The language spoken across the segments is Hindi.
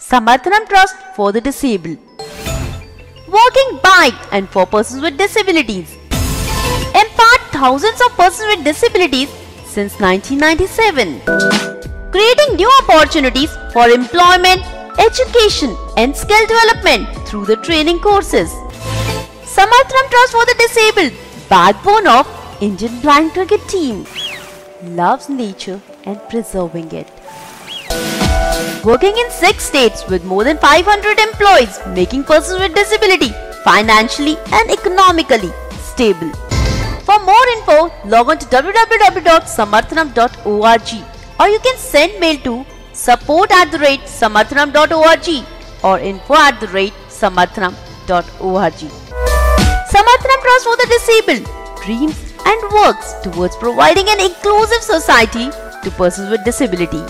Samarthanam Trust for the Disabled. Walking by and for persons with disabilities. Empowered thousands of persons with disabilities since 1997. Creating new opportunities for employment, education and skill development through the training courses. Samarthanam Trust for the Disabled, backbone of Indian blind cricket team, loves nature and preserving it. Working in 6 states with more than 500 employees, making persons with disability financially and economically stable. For more info, log on to www.samarthanam.org or you can send mail to support@samarthanam.org or info@samarthanam.org. Samarthanam Trust for the Disabled dreams and works towards providing an inclusive society to persons with disability.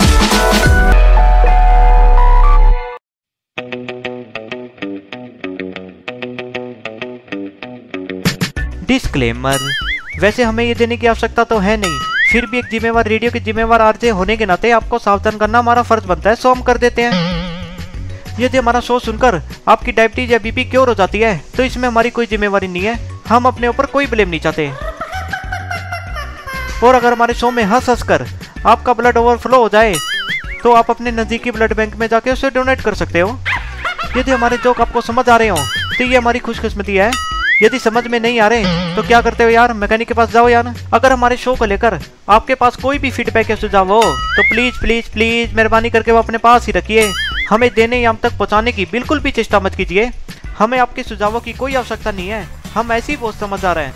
Disclaimer, वैसे हमें ये देने की आवश्यकता तो है नहीं, फिर भी एक जिम्मेवार रेडियो के जिम्मेवार आरजे होने के नाते आपको सावधान करना हमारा फर्ज बनता है, सो हम कर देते हैं। यदि हमारा शो सुनकर आपकी डायबिटीज या बीपी क्योर हो जाती है तो इसमें हमारी कोई जिम्मेवारी नहीं है, हम अपने ऊपर कोई ब्लेम नहीं चाहते। और अगर हमारे शो में हंस हंस कर आपका ब्लड ओवरफ्लो हो जाए तो आप अपने नजदीकी ब्लड बैंक में जाके उसे डोनेट कर सकते हो। यदि हमारे जोक आपको समझ आ रहे हो तो ये हमारी खुशकिस्मती है। यदि समझ में नहीं आ रहे तो क्या करते हो यार, मैकेनिक के पास जाओ यार। अगर हमारे शो को लेकर आपके पास कोई भी फीडबैक या सुझाव हो तो प्लीज प्लीज प्लीज मेहरबानी करके वो अपने पास ही रखिए, हमें देने या हम तक पहुंचाने की बिल्कुल भी चेष्टा मत कीजिए। हमें आपके सुझावों की कोई आवश्यकता नहीं है, हम ऐसे ही बहुत समझदार हैं।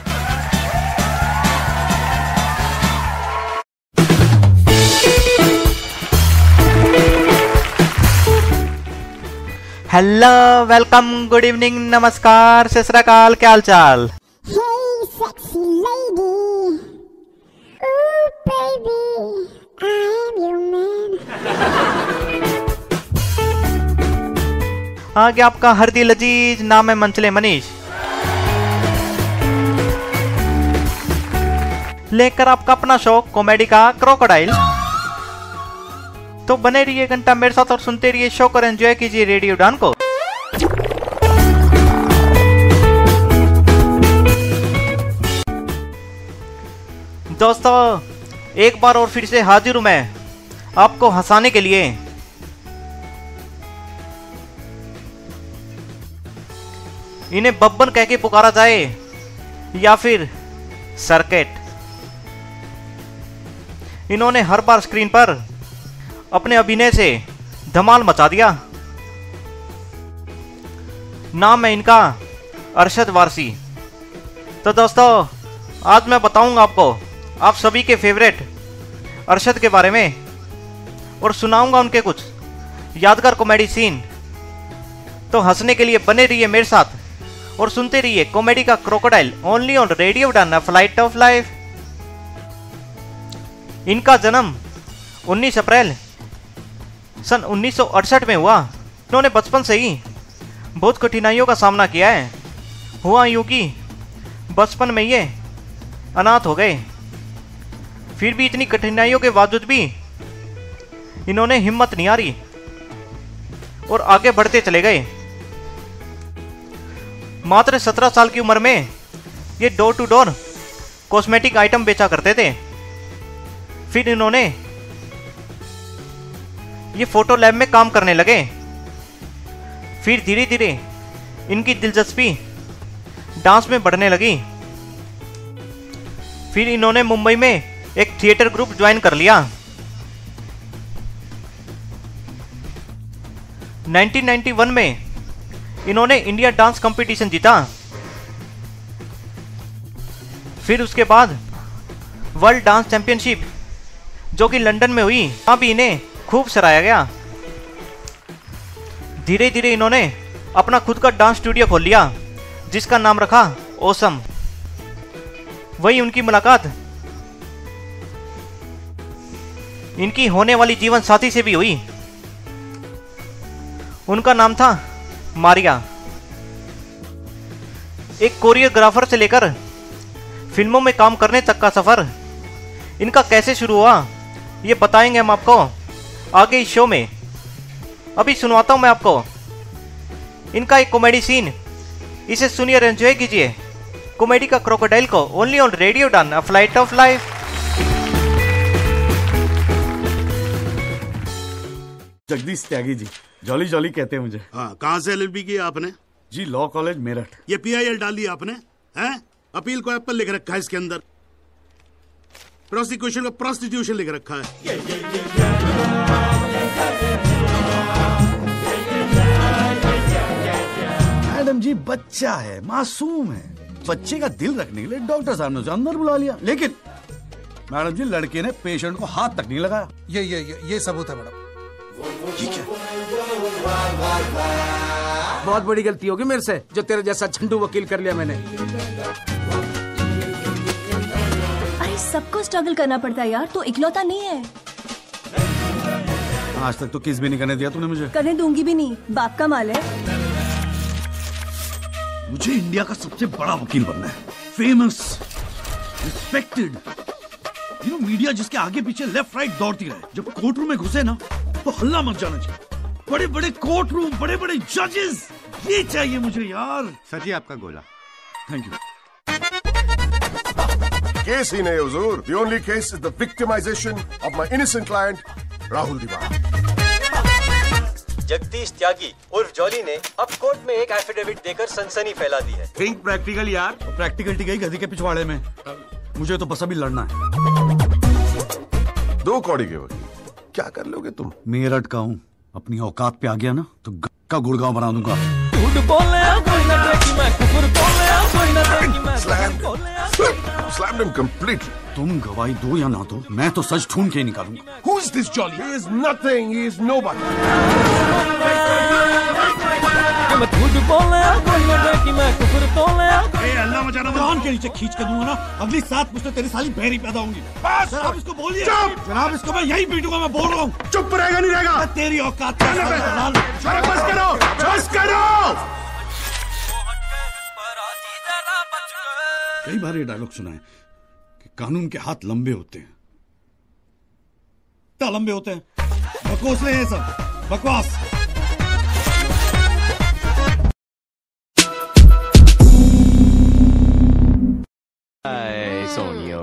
हेलो, वेलकम, गुड इवनिंग, नमस्कार, सत श्री अकाल, क्या हाल चाल? Hey, sexy lady. Ooh, baby, I'm your man. आगे आपका हर दिल अजीज, नाम है मंचले मनीष, लेकर आपका अपना शो कॉमेडी का क्रोकोडाइल। तो बने रहिए घंटा मेरे साथ और सुनते रहिए शो को, एंजॉय कीजिए रेडियो उड़ान को। दोस्तों, एक बार और फिर से हाजिर हूं मैं आपको हंसाने के लिए। इन्हें बब्बन कह के पुकारा जाए या फिर सर्किट, इन्होंने हर बार स्क्रीन पर अपने अभिनय से धमाल मचा दिया। नाम है इनका अरशद वारसी। तो दोस्तों, आज मैं बताऊंगा आपको आप सभी के फेवरेट अरशद के बारे में और सुनाऊंगा उनके कुछ यादगार कॉमेडी सीन। तो हंसने के लिए बने रहिए मेरे साथ और सुनते रहिए कॉमेडी का crocodile, only on radio Udaan, flight of life. इनका जन्म 19 अप्रैल सन 1968 में हुआ। इन्होंने बचपन से ही बहुत कठिनाइयों का सामना किया है। हुआ यूं कि बचपन में ये अनाथ हो गए, फिर भी इतनी कठिनाइयों के बावजूद भी इन्होंने हिम्मत नहीं हारी और आगे बढ़ते चले गए। मात्र 17 साल की उम्र में ये door to door cosmetic item बेचा करते थे। फिर इन्होंने ये फोटो लैब में काम करने लगे। फिर धीरे धीरे इनकी दिलचस्पी डांस में बढ़ने लगी। फिर इन्होंने मुंबई में एक थिएटर ग्रुप ज्वाइन कर लिया। 1991 में इन्होंने इंडिया डांस कंपटीशन जीता। फिर उसके बाद वर्ल्ड डांस चैंपियनशिप जो कि लंदन में हुई, वहां भी इन्हें खूब सराहा गया। धीरे धीरे इन्होंने अपना खुद का डांस स्टूडियो खोल लिया जिसका नाम रखा ओसम। वही उनकी मुलाकात इनकी होने वाली जीवन साथी से भी हुई। उनका नाम था मारिया। एक कोरियोग्राफर से लेकर फिल्मों में काम करने तक का सफर इनका कैसे शुरू हुआ ये बताएंगे हम आपको आगे इस शो में। अभी सुनवाता हूँ मैं आपको इनका एक कॉमेडी सीन, इसे सुनिए और एंजॉय कीजिए। कॉमेडी का क्रोकोडाइल को only on radio Udaan, a flight of life. Jagdish Tyagi ji, jolly jolly कहते हैं मुझे। हाँ, कहाँ से एलएलबी की आपने? जी लॉ कॉलेज मेरठ। ये पीआईएल डाल दिया आपने? हैं? अपील को एप्पल लिख रखा है इसके अंदर, प्रोसिक्यूशन को प्रोस्टिट्यूशन लिख रखा है। मैडम जी बच्चा है, मासूम है, बच्चे का दिल रखने के लिए डॉक्टर साहब ने उसे अंदर बुला लिया, लेकिन मैडम जी लड़के ने पेशेंट को हाथ तक नहीं लगाया। ये सबूत है मैडम। ये क्या? बहुत बड़ी गलती होगी मेरे से जो तेरे जैसा झंडू वकील कर लिया मैंने। अरे सबको स्ट्रगल करना पड़ता है यार, तो इकलौता नहीं है। आज तक तो किस भी नहीं करने दिया तूने मुझे। करने दूंगी भी नहीं, बाप का माल है। मुझे इंडिया का सबसे बड़ा वकील बनना है, फेमस, रिस्पेक्टेड, मीडिया जिसके आगे पीछे लेफ्ट राइट दौड़ती रहे। जब कोर्ट रूम में घुसे ना तो हल्ला मच जाना चाहिए। बड़े बड़े कोर्ट रूम, बड़े बड़े जजेस, ये चाहिए मुझे यार। सर जी आपका गोला। Thank you. केस ही नहीं हुजूर, the only case is the victimization of my innocent client Rahul दीवान। जगदीश त्यागी उर्फ जॉली ने अब कोर्ट में एक एफिडेविट देकर सनसनी फैला दी है। थिंक प्रैक्टिकल यार। प्रैक्टिकलिटी गई गधी के पिछवाड़े में, मुझे तो बस अभी लड़ना है। 2 कौड़ी के वकील, क्या कर लोगे तुम? मेरठ का हूँ, अपनी औकात पे आ गया ना तो का गुड़गांव बना दूंगा। Slammed him completely. तुम गवाही दो या ना दो, मैं तो सच ढूंढ के ही निकालूंगा। Who is this Jolly? He is nothing. He is nobody. अल्लाह मचाना कान के नीचे खींच के दूंगा ना, अगली 7 पुश्तें तेरी साली बहरी पैदा होंगी। बस जनाब इसको बोलिए। चुप! जनाब इसको मैं यही पीटूंगा, मैं बोल रहा हूँ। चुप रहेगा नहीं रहेगा? तेरी औकात पे बस करो, बस करो। कई बार ये डायलॉग सुना है कि कानून के हाथ लंबे होते हैं। क्या लंबे होते हैं? बकवास है सब, बकवास। सोनियो,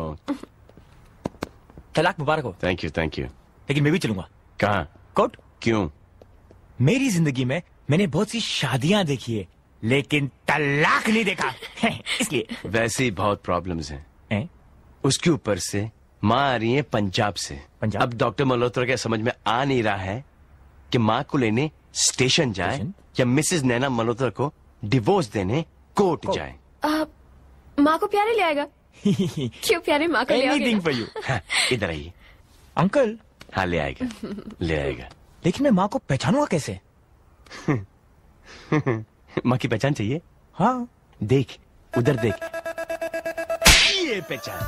तलाक मुबारक हो। Thank you. लेकिन मैं भी चलूंगा। कहाँ? कोर्ट। क्यों? मेरी जिंदगी में मैंने बहुत सी शादियां देखी है, लेकिन तलाक नहीं देखा इसलिए। वैसे ही बहुत प्रॉब्लम्स हैं। उसके ऊपर से माँ आ रही है पंजाब से। पंजाब? अब डॉक्टर मल्होत्रा के समझ में आ नहीं रहा है कि माँ को लेने स्टेशन जाए या मिसेस नैना मल्होत्रा को डिवोर्स देने कोर्ट जाए। माँ को प्यारे ले आएगा। क्यों प्यारे माँ को ले आएगा? Anything for you। इधर आइए। अंकल। हाँ ले आएगा, ले आएगा। लेकिन मैं माँ को पहचानूंगा कैसे? माँ की पहचान चाहिए? हाँ। देख उधर देख, ये पहचान।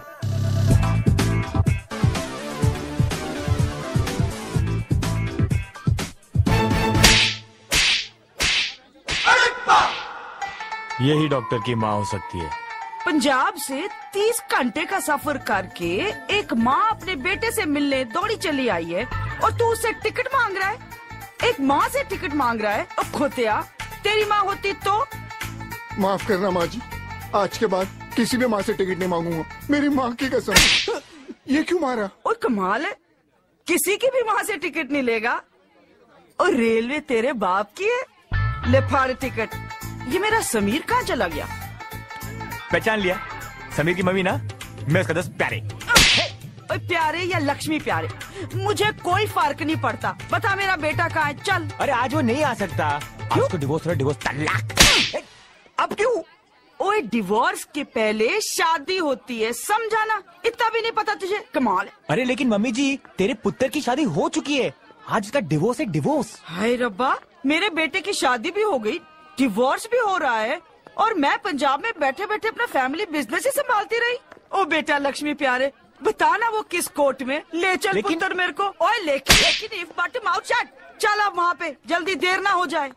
यही डॉक्टर की माँ हो सकती है। पंजाब से 30 घंटे का सफर करके एक माँ अपने बेटे से मिलने दौड़ी चली आई है और तू उससे टिकट मांग रहा है। एक माँ से टिकट मांग रहा है। और खोतिया, तेरी माँ होती तो? माफ करना माँ जी, आज के बाद किसी भी माँ से टिकट नहीं मांगूंगा, मेरी माँ की कसम। ये क्यों मारा? और कमाल है, किसी की भी माँ से टिकट नहीं लेगा। और रेलवे तेरे बाप की है। ले फाड़ टिकट। ये मेरा समीर कहाँ चला गया? पहचान लिया, समीर की मम्मी ना, मैं उसका 10 प्यारे। प्यारे या लक्ष्मी प्यारे, मुझे कोई फर्क नहीं पड़ता। बता मेरा बेटा कहाँ है? चल। अरे आज वो नहीं आ सकता। आज उसको डिवोर्स तलाक। अब क्यों? ओए डिवोर्स के पहले शादी होती है, समझाना? इतना भी नहीं पता तुझे? कमाल है। अरे लेकिन मम्मी जी, तेरे पुत्र की शादी हो चुकी है, आज इसका डिवोर्स है, डिवोर्स। हाय रब्बा, मेरे बेटे की शादी भी हो गई, डिवोर्स भी हो रहा है, और मैं पंजाब में बैठे बैठे अपना फैमिली बिजनेस ही संभालती रही। ओ बेटा लक्ष्मी प्यारे, बताना वो किस कोर्ट में? ले चल पुत्र मेरे को। ओए लेकिन इफ बट माउथ शट। चल अब वहाँ पे, जल्दी देर ना हो जाए।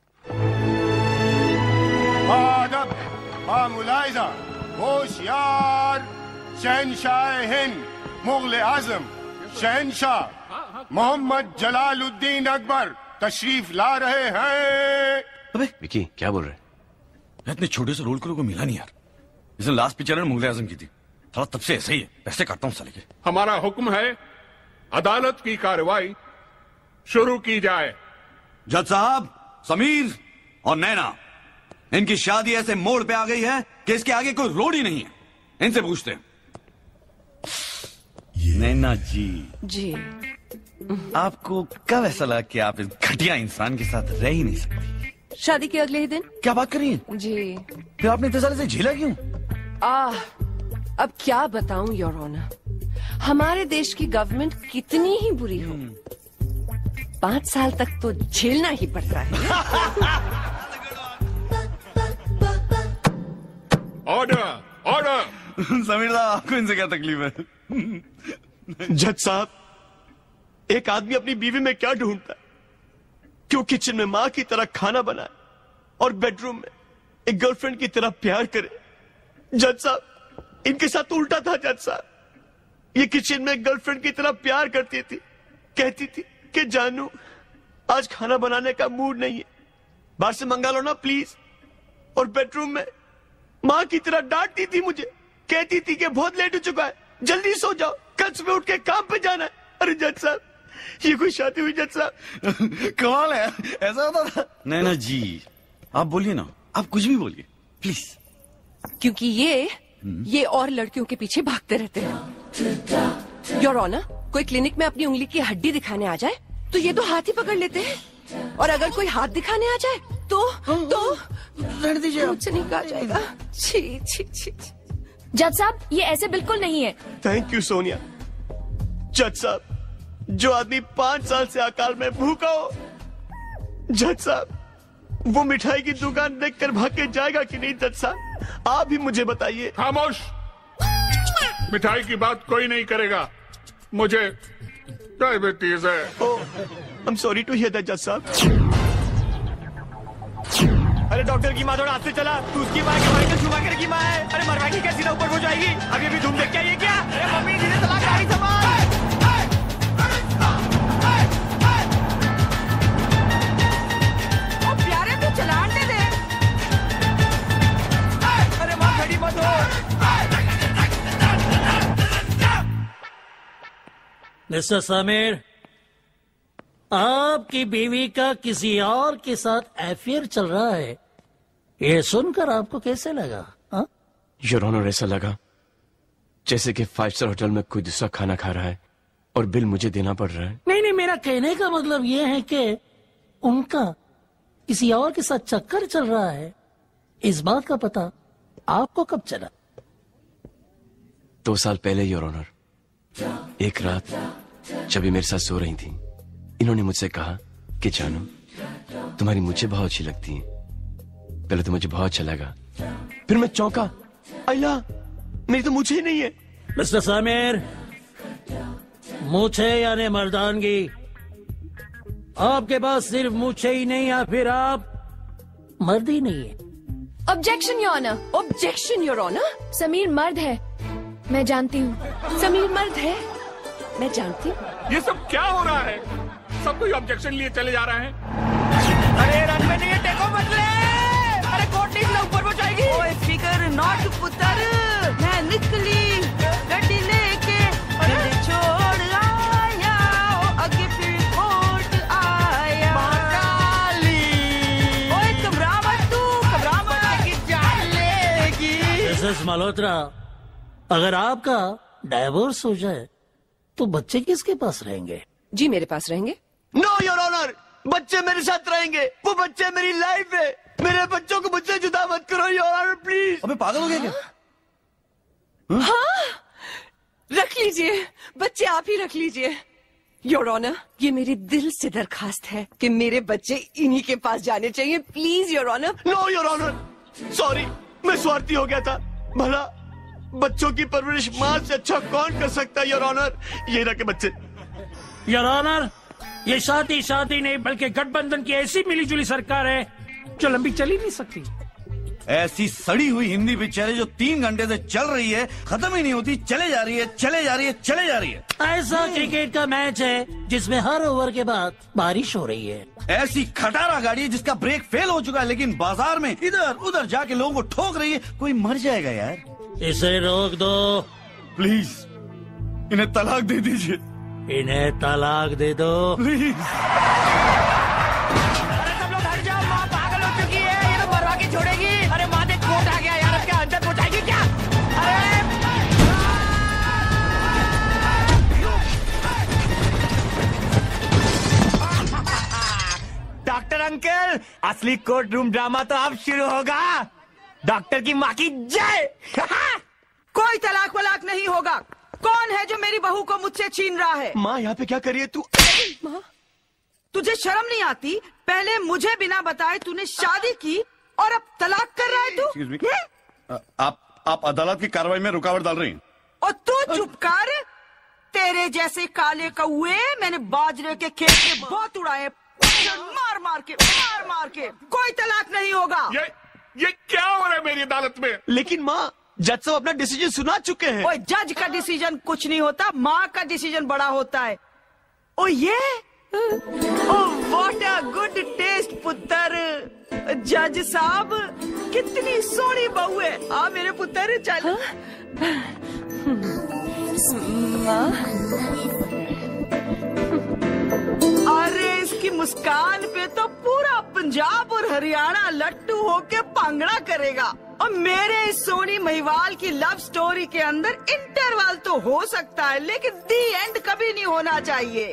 आदब, मुलाहिजा, होशियार, शहनशाह हिंद, मुगल आजम, शहनशाह मोहम्मद जलालुद्दीन अकबर तशरीफ ला रहे हैं। अबे विकी क्या बोल रहे? इतने छोटे से रोल को मिला नहीं यार। इसने लास्ट पिक्चर में मुगल आजम की थी। थोड़ा तब से ऐसे ही है, पैसे काटता हूँ साले के। हमारा हुक्म है, अदालत की कार्रवाई शुरू की जाए। जज साहब, समीर और नैना, इनकी शादी ऐसे मोड़ पे आ गई है कि इसके आगे कोई रोड ही नहीं है। इनसे पूछते हैं। नैना जी, आपको कब ऐसा लगा कि आप इस घटिया इंसान के साथ रह ही नहीं सकती? शादी के अगले ही दिन। क्या बात कर रही हैं? जी। फिर आपने इतने साल से झेला क्यों? अब क्या बताऊं योर ऑनर, हमारे देश की गवर्नमेंट कितनी ही बुरी हो, 5 साल तक तो झेलना ही पड़ता है। Order, order. समीर साहब, आपको इनसे क्या तकलीफ है? जज साहब, एक आदमी अपनी बीवी में क्या ढूंढता है? क्यों किचन में माँ की तरह खाना बनाए और बेडरूम में एक गर्लफ्रेंड की तरह प्यार करे? जज साहब, इनके साथ उल्टा था। जज साहब, ये किचन में गर्लफ्रेंड की तरह प्यार करती थी, कहती थी कि जानू आज खाना बनाने का मूड नहीं है, बाहर से मंगा लो ना प्लीज। और बेडरूम में माँ की तरह डांटती थी मुझे, कहती थी कि बहुत लेट हो चुका है, जल्दी सो जाओ, कल सुबह उठ के काम पे जाना है। अरे जज साहब, ये कोई शादी हुई जज साहब? कमाल है, ऐसा होता था? नैना जी, आप बोलिए ना, आप कुछ भी बोलिए प्लीज। क्योंकि ये और लड़कियों के पीछे भागते रहते हैं। योर ऑनर, कोई क्लिनिक में अपनी उंगली की हड्डी दिखाने आ जाए तो ये तो हाथ ही पकड़ लेते हैं, और अगर कोई हाथ दिखाने आ जाए तो लड़ दीजिए, मुझसे नहीं कहा जाएगा। छी छी छी। जज साहब, ये ऐसे बिल्कुल नहीं है। Thank you Sonia. जज साहब, जो आदमी 5 साल से अकाल में भूखा हो, जज साहब, वो मिठाई की दुकान देखकर भाग के जाएगा कि नहीं? जज साहब, आप ही मुझे बताइए। खामोश, मिठाई की बात कोई नहीं करेगा, मुझे डायबिटीज है। I am sorry to hear that जज साहब। अरे डॉक्टर की माँ थोड़ा हाथ से चला, तू उसकी माँ के भाई का शुमाकर की माँ है। अरे मरवाएगी क्या, सीधा ऊपर हो जाएगी। अभी भी धूम देख के आइए क्या? अरे मम्मी धीरे चला, गाड़ी संभाल। ओ प्यारे, तू चलान दे दे। अरे माँ खड़ी मत हो। मिस्टर समीर, आपकी बीवी का किसी और के साथ अफेयर चल रहा है, ये सुनकर आपको कैसे लगा? योर ऑनर, ऐसा लगा जैसे कि 5 स्टार होटल में कोई दूसरा खाना खा रहा है और बिल मुझे देना पड़ रहा है। नहीं, मेरा कहने का मतलब ये है कि उनका किसी और के साथ चक्कर चल रहा है। इस बात का पता आपको कब चला? 2 साल पहले योर ऑनर, एक रात जब ये मेरे साथ सो रही थी, इन्होंने मुझसे कहा कि जानू, तुम्हारी मुझे बहुत अच्छी लगती है। पहले तो मुझे बहुत अच्छा लगा, फिर मैं चौंका, अल्लाह, मेरी तो मुझे ही नहीं है। मिस्टर समीर, मूछे यानी मर्दानगी, आपके पास सिर्फ मूछे ही नहीं या फिर आप मर्द ही नहीं है। Objection your honour, objection your honour. Sameer मर्द है, मैं जानती हूँ। समीर मर्द है, मैं जानती हूँ। ये सब क्या हो रहा है? सब कोई ऑब्जेक्शन लिए चले जा रहे हैं। अरे रन में नहीं है, टेको बदले। अरे कोर्ट निकला, ऊपर वो जाएगी। ओए स्पीकर नॉट पुत्र, मैं निकली गड्डी लेके, अरे छोड़ आया, ओ आगे फिर कोर्ट आया। महाकाली, ओए घबरा मत तू, घबरा मत कि जान लेगी। मिसेस मल्होत्रा, अगर आपका डाइवोर्स हो जाए तो बच्चे किसके पास रहेंगे? जी मेरे पास रहेंगे। नो योर ऑनर, बच्चे मेरे साथ रहेंगे, वो बच्चे मेरी लाइफ है। मेरे बच्चों को मुझसे जुदा मत करो योर ऑनर प्लीज। अबे पागल हो गया क्या? हाँ, रख लीजिए बच्चे, आप ही रख लीजिए। योर ऑनर, ये मेरी दिल से दरखास्त है कि मेरे बच्चे इन्हीं के पास जाने चाहिए, please your honour. No your honour, sorry, मैं स्वार्थी हो गया था। भला बच्चों की परवरिश माँ से अच्छा कौन कर सकता है योर ऑनर? ये रखे बच्चे। योर ऑनर, ये शादी नहीं बल्कि गठबंधन की ऐसी मिलीजुली सरकार है जो लंबी चल ही नहीं सकती। ऐसी सड़ी हुई हिंदी पिक्चर है जो 3 घंटे से चल रही है, खत्म ही नहीं होती, चले जा रही है, चले जा रही है, चले जा रही है। ऐसा क्रिकेट का मैच है जिसमें हर ओवर के बाद बारिश हो रही है। ऐसी खटारा गाड़ी है जिसका ब्रेक फेल हो चुका है, लेकिन बाजार में इधर उधर जाके लोगों को ठोक रही है। कोई मर जाएगा यार। इसे रोक दो प्लीज, इन्हें तलाक दे दीजिए। इन्हें तलाक दे दो प्लीज। छोड़ेगी। अरे माँ देख कोट आ गया यार, इसके अंदर पहुंचाएगी क्या? अरे डॉक्टर अंकल, असली कोर्ट रूम ड्रामा तो अब शुरू होगा। डॉक्टर की माँ की जय। कोई तलाक वलाक नहीं होगा। कौन है जो मेरी बहू को मुझसे छीन रहा है? माँ यहाँ पे क्या कर रही है तू? माँ, तुझे शर्म नहीं आती? पहले मुझे बिना बताए तूने शादी की और अब तलाक कर रहा है तू? आप अदालत की कार्रवाई में रुकावट डाल रही हैं। और तू चुप कर। तेरे जैसे काले कौए मैंने बाजरे के खेत में बहुत उड़ाए, मार मार के। कोई तलाक नहीं होगा। ये क्या हो रहा है मेरी अदालत में? लेकिन माँ, जज साहब अपना डिसीजन सुना चुके हैं। ओए, जज का डिसीजन कुछ नहीं होता, माँ का डिसीजन बड़ा होता है। ओ ये व्हाट अ गुड टेस्ट पुत्र। जज साहब, कितनी सोहनी बहू है। आ मेरे पुत्र, चल। अरे इसकी मुस्कान पे तो पूरा पंजाब और हरियाणा लट्टू होके भांगड़ा करेगा। और मेरे इस सोनी महिवाल की लव स्टोरी के अंदर इंटरवल तो हो सकता है, लेकिन दी एंड कभी नहीं होना चाहिए।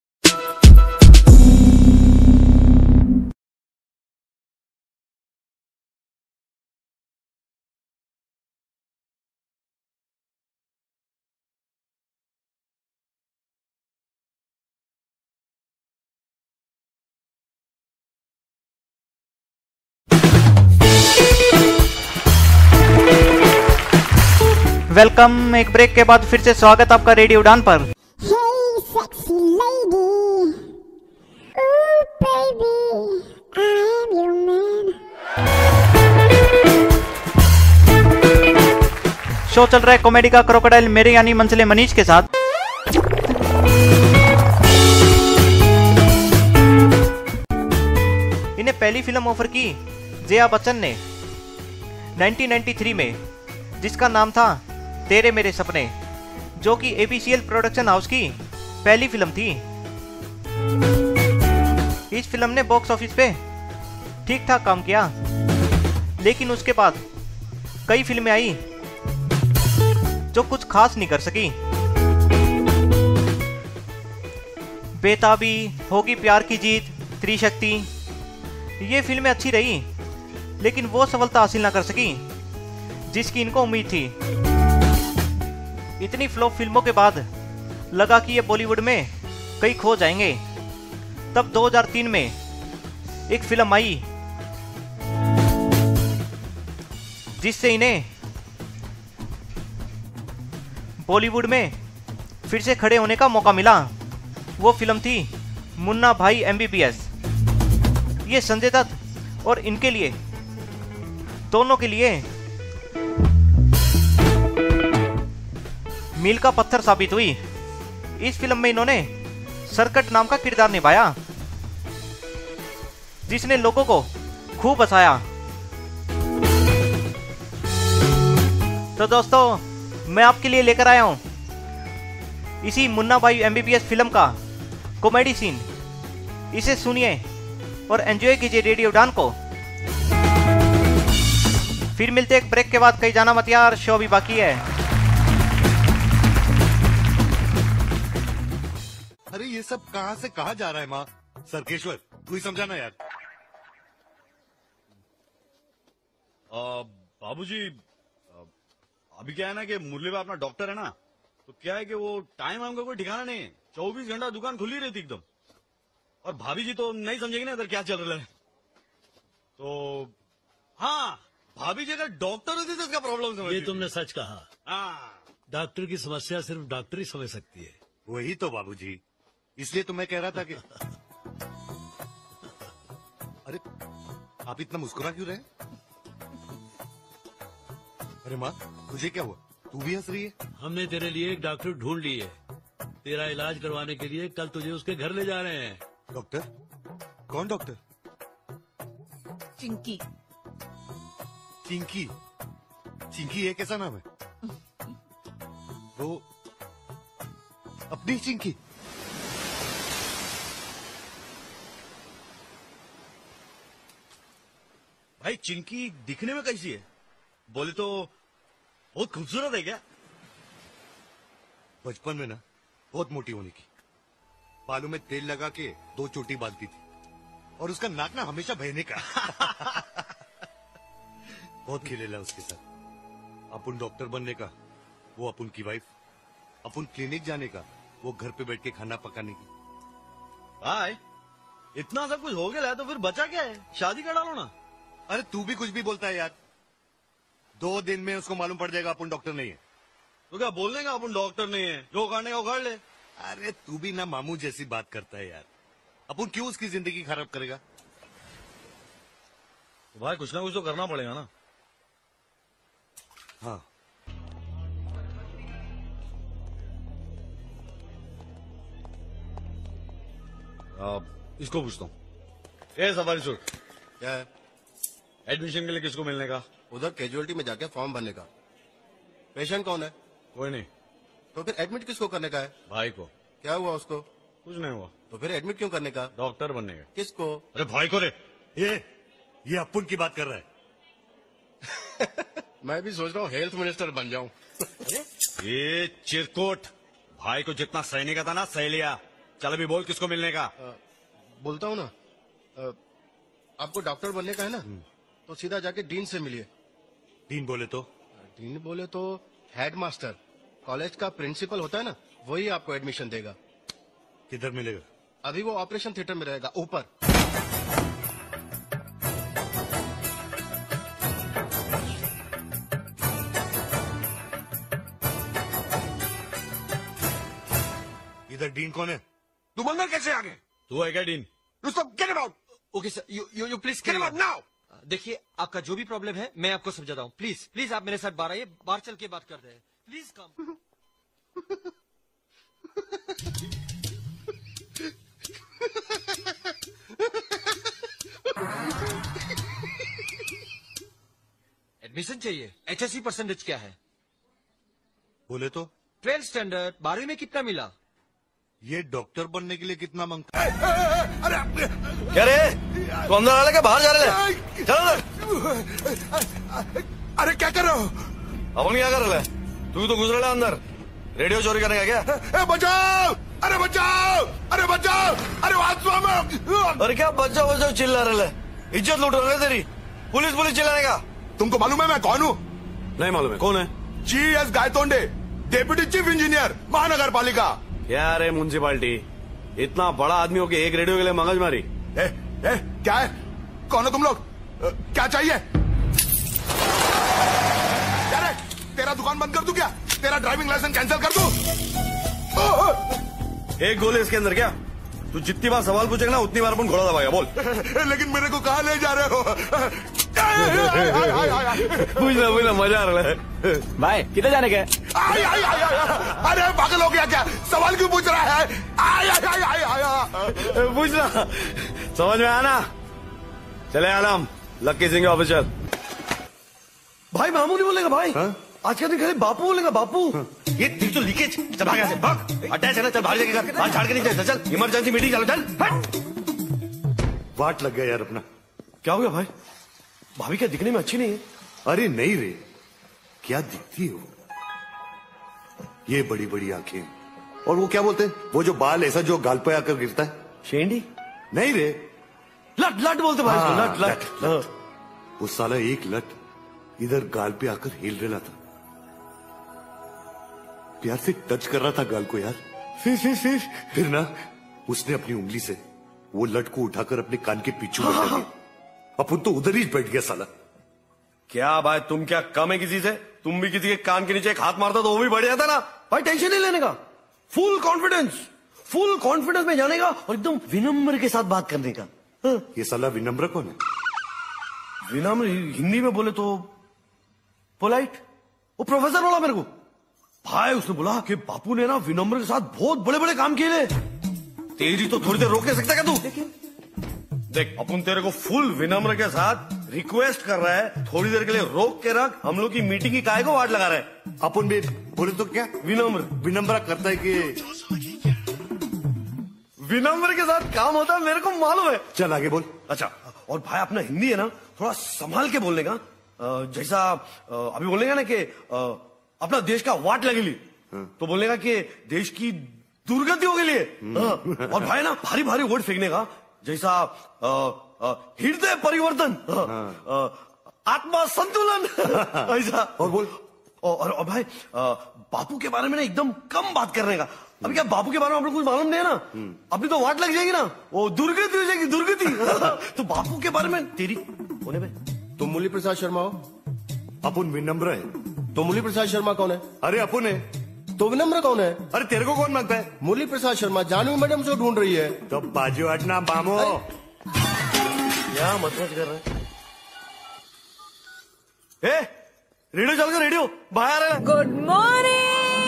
वेलकम। एक ब्रेक के बाद फिर से स्वागत आपका रेडियो उड़ान पर। Hey, sexy lady. Ooh, baby, I'm your man. Show चल रहा है कॉमेडी का क्रोकोडाइल मेरे यानी मंसले मनीष के साथ। इन्हें पहली फिल्म ऑफर की जया बच्चन ने 1993 में, जिसका नाम था तेरे मेरे सपने, जो कि एपीसीएल प्रोडक्शन हाउस की पहली फिल्म थी। इस फिल्म ने बॉक्स ऑफिस पे ठीक ठाक काम किया, लेकिन उसके बाद कई फिल्में आई जो कुछ खास नहीं कर सकी। बेताबी, होगी प्यार की जीत, त्रिशक्ति, ये फिल्में अच्छी रही, लेकिन वो सफलता हासिल ना कर सकी जिसकी इनको उम्मीद थी। इतनी फ्लॉप फिल्मों के बाद लगा कि ये बॉलीवुड में कई खो जाएंगे। तब 2003 में एक फिल्म आई जिससे इन्हें बॉलीवुड में फिर से खड़े होने का मौका मिला। वो फिल्म थी मुन्ना भाई एमबीबीएस। ये संजय दत्त और इनके लिए, दोनों के लिए मील का पत्थर साबित हुई। इस फिल्म में इन्होंने सरकट नाम का किरदार निभाया, जिसने लोगों को खूब हंसाया। तो दोस्तों, मैं आपके लिए लेकर आया हूं इसी मुन्ना भाई एमबीबीएस फिल्म का कॉमेडी सीन। इसे सुनिए और एंजॉय कीजिए रेडियो उड़ान को। फिर मिलते एक ब्रेक के बाद। कहीं जाना मत यार, शो भी बाकी है। अरे ये सब कहाँ से कहाँ जा रहा है माँ? सरकेश्वर, तू ही समझाना यार। बाबूजी, अभी क्या है ना कि मुरली में अपना डॉक्टर है ना, तो क्या है कि वो टाइम वाइम का कोई ठिकाना नहीं है। 24 घंटा दुकान खुली रहती एकदम। और भाभी जी तो नहीं समझेगी ना इधर क्या चल रहा है। तो हाँ, भाभी जी अगर डॉक्टर होती तो इसका प्रॉब्लम समझ। ये तुमने सच कहा। हाँ, डॉक्टर की समस्या सिर्फ डॉक्टर ही समझ सकती है। वही तो बाबूजी, इसलिए तो मैं कह रहा था कि अरे आप इतना मुस्कुरा क्यों रहे? अरे माँ, तुझे क्या हुआ? तू भी हंस रही है? हमने तेरे लिए एक डॉक्टर ढूंढ ली है। तेरा इलाज करवाने के लिए कल तुझे उसके घर ले जा रहे हैं। डॉक्टर? कौन डॉक्टर? चिंकी। चिंकी? चिंकी ये कैसा नाम है? वो अपनी चिंकी? भाई चिंकी दिखने में कैसी है? बोले तो बहुत खूबसूरत है क्या? बचपन में ना बहुत मोटी होने की, बालों में तेल लगा के 2 चोटी बांधती थी और उसका नाक ना हमेशा बहने का। बहुत खेलेला उसके साथ। अपन डॉक्टर बनने का, वो अपन की वाइफ। अपन क्लिनिक जाने का, वो घर पे बैठ के खाना पकाने की। भाई इतना सब कुछ हो गया है तो फिर बचा क्या है? शादी कर डालो ना। अरे तू भी कुछ भी बोलता है यार। 2 दिन में उसको मालूम पड़ जाएगा अपन डॉक्टर नहीं है। तो क्या बोल देगा अपन डॉक्टर नहीं है, जो उखाड़ने का उखाड़ ले। अरे तू भी ना मामू जैसी बात करता है यार। अपन क्यों उसकी जिंदगी खराब करेगा? तो भाई कुछ ना कुछ तो करना पड़ेगा ना। हाँ, इसको पूछता हूँ। ए सफारी सूट, क्या है? एडमिशन के लिए किसको मिलने का? उधर कैजुअलिटी में जाके फॉर्म भरने का। पेशेंट कौन है? कोई नहीं। तो फिर एडमिट किसको करने का है? भाई को। क्या हुआ उसको? कुछ नहीं हुआ। तो फिर एडमिट क्यों करने का? डॉक्टर बनने का। किसको? अरे भाई को रे। ये अपन की बात कर रहा है। मैं भी सोच रहा हूँ हेल्थ मिनिस्टर बन जाऊं। ये चिरकोट, भाई को जितना सहने का था ना सह लिया। चल अभी बोल किसको मिलने का? बोलता हूँ ना, आपको डॉक्टर बनने का है ना, तो सीधा जाके डीन से मिलिए। डीन बोले तो? डीन बोले तो हेड मास्टर, कॉलेज का प्रिंसिपल होता है ना, वही आपको एडमिशन देगा। किधर मिलेगा? अभी वो ऑपरेशन थिएटर में रहेगा, ऊपर। इधर डीन कौन है? तुम अंदर कैसे आ गए? तू है क्या dean? Get out. Okay sir, you please get out now. देखिए आपका जो भी प्रॉब्लम है मैं आपको समझाता हूँ। प्लीज प्लीज आप मेरे साथ बाहर आइए, बाहर चल के बात करते हैं। Please come. एडमिशन चाहिए। HSC परसेंटेज क्या है? बोले तो? 12th standard. 12वीं में कितना मिला? ये डॉक्टर बनने के लिए कितना मांगता है? अरे क्या रे, तू अंदर आ रहा है क्या बाहर जा रहे हैं? चल अंदर। अरे क्या कर रहे हो? अपन क्या कर रहे हैं? तू तो घुस रहा है अंदर, रेडियो चोरी करने का क्या? बचाओ! अरे बचाओ! अरे बचाओ! अरे हादसा में! अरे क्या बचाओ बचाओ चिल्ला रहे? इज्जत लूट रहे तेरी। पुलिस चिल्लाने का? तुमको मालूम है मैं कौन हूँ? नहीं मालूम है। कौन है? GS Gaitonde, deputy chief engineer, महानगर पालिका। क्या रे म्युनिसिपालिटी, इतना बड़ा आदमी हो के एक रेडियो के लिए मगज मारी? क्या है? कौन हो तुम लोग? क्या चाहिए? क्या रे? तेरा दुकान बंद कर दूं क्या? तेरा ड्राइविंग लाइसेंस कैंसिल कर दूं? एक गोली इसके अंदर क्या? तू जितनी बार सवाल पूछेगा ना उतनी बार अपन घोड़ा दबाएगा। बोल। लेकिन मेरे को कहाँ ले जा रहे हो? पूछना मजा आ रहा है। भाई किधर जाने का? अरे पागल हो गया क्या? सवाल क्यों पूछ रहा है? पूछना, समझ में आना। चले आलम, लक्की सिंह ऑफिसर। भाई मामू नहीं बोलेगा भाई। आज के दिन खाली बापू बोलेगा, बापू। ये तेरी तो लीकेज। चल भाग यहाँ से, भाग। अटैच है ना, चल बाहर जाके कर। बाहर झाड़ के नहीं जाए, चल इमरजेंसी मीटिंग चलो, चल हट। वाट लग गया यार अपना। क्या हो गया भाई? भाभी क्या दिखने में अच्छी नहीं है? अरे नहीं रे, क्या दिखती हो? ये बड़ी बड़ी आंखें, और वो क्या बोलते हैं, वो जो बाल ऐसा जो गाल पे आकर गिरता है? शेंडी? नहीं रे, लट लट बोलते भाई। हाँ, लट। वो साला एक लट इधर गाल पे आकर हिल रहा था, प्यार से टच कर रहा था गाल को यार। फिर ना उसने अपनी उंगली से वो लट को उठाकर अपने कान के पीछे रख दिया। अपन तो उधर ही बैठ गया साला। क्या भाई तुम क्या कम है किसी से? तुम भी किसी के कान के नीचे एक हाथ मारता तो वो भी बढ़ जाता ना। भाई टेंशन नहीं लेने का, फुल कॉन्फिडेंस में जाने का और एकदम विनम्र के साथ बात करने का। ये साला विनम्र कौन है? विनम्र हिंदी में बोले तो पोलाइट। वो प्रोफेसर बोला मेरे को। भाई उसने बोला कि बापू ने ना विनम्र के साथ बहुत बड़े बड़े काम किए ले। तेरी तो थोड़ी देर रोक नहीं सकता क्या तू? देख अपन तेरे को फुल विनम्र के साथ रिक्वेस्ट कर रहा है, थोड़ी देर के लिए रोक के रख। हम लोग की मीटिंग की काय को वाट लगा रहे हैं। अपन भी बोले तो क्या विनम्र करता है कि विनम्र के साथ काम होता है, मेरे को मालूम है। चल आगे बोल। अच्छा, और भाई अपना हिंदी है ना थोड़ा संभाल के बोलने का। जैसा अभी बोलने का ना कि अपना देश का वाट लगेली, तो बोलने का कि देश की दुर्गति हो गई है। और भाई ना भारी भारी वर्ड फेंकने का, जैसा हृदय परिवर्तन, आत्मा संतुलन ऐसा। और बोल। और भाई बापू के बारे में ना एकदम कम बात करने का। अभी क्या बापू के बारे में आप लोग कुछ मालूम नहीं है ना, अपनी तो वाट लग जाएगी ना, वो दुर्गति हो जाएगी, दुर्गति। तो बापू के बारे में तेरी होने में। तुम मुरली प्रसाद शर्मा हो? अपन विनम्र है। तो मुरली प्रसाद शर्मा कौन है? अरे अपन है। तो विनम्र कौन है? अरे तेरे को कौन मांगता है? मुरली प्रसाद शर्मा जानवी मैडम से ढूंढ रही है। तो बाजू हटना बामो। क्या मतलब कर रहे हैं? रेडियो चल गया, रेडियो बाहर है। Good morning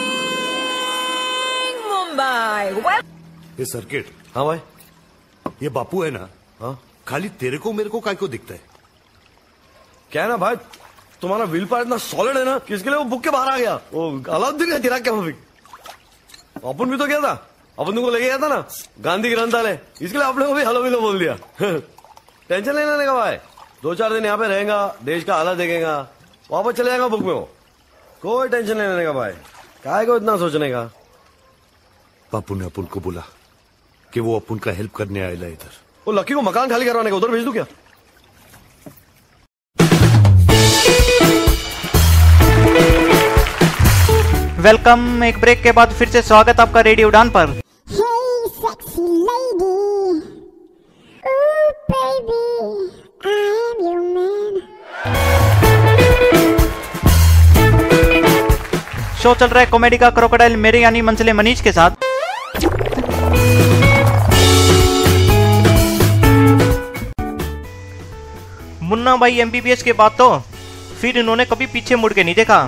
Mumbai. ये सर्किट। हाँ भाई, ये बापू है ना। हाँ, खाली तेरे को मेरे को काय को दिखता है? क्या है ना भाई, तुम्हारा विल पावर इतना सॉलिड है ना कि इसके लिए वो बुक के बाहर आ गया। वो अलाउद्दीन का चिराग क्या मुफिक। अपन भी तो क्या था, अपन तुमको लेके गया था ना गांधी ग्रंथालय, इसके लिए आपने को भी हलो विलो बोल दिया। टेंशन नहीं लेने का भाई, 2-4 दिन यहाँ पे रहेगा, देश का हालत देखेगा, वापस चले जाएगा बुक में। वो कोई टेंशन नहीं लेने का भाई, काय को इतना सोचने का। बापू ने अपन को बोला कि वो अपन का हेल्प करने आएगा इधर। वो लकी को मकान खाली करवाने का, उधर भेज दूं क्या? वेलकम। एक ब्रेक के बाद फिर से स्वागत आपका रेडियो उड़ान पर। Hey, sexy lady. Ooh, baby, I'm your man. Show चल रहा है कॉमेडी का क्रोकोडाइल मेरे यानी मंचले मनीष के साथ। मुन्ना भाई MBBS के बाद तो फिर इन्होंने कभी पीछे मुड़ के नहीं देखा।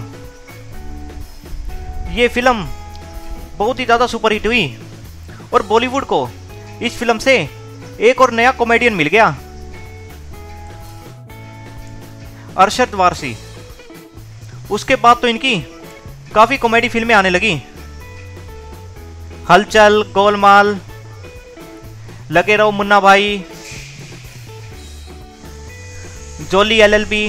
ये फिल्म बहुत ही ज्यादा सुपरहिट हुई और बॉलीवुड को इस फिल्म से एक और नया कॉमेडियन मिल गया, अरशद वारसी। उसके बाद तो इनकी काफी कॉमेडी फिल्में आने लगी, हलचल, गोलमाल, लगे रहो मुन्ना भाई, जोली LLB।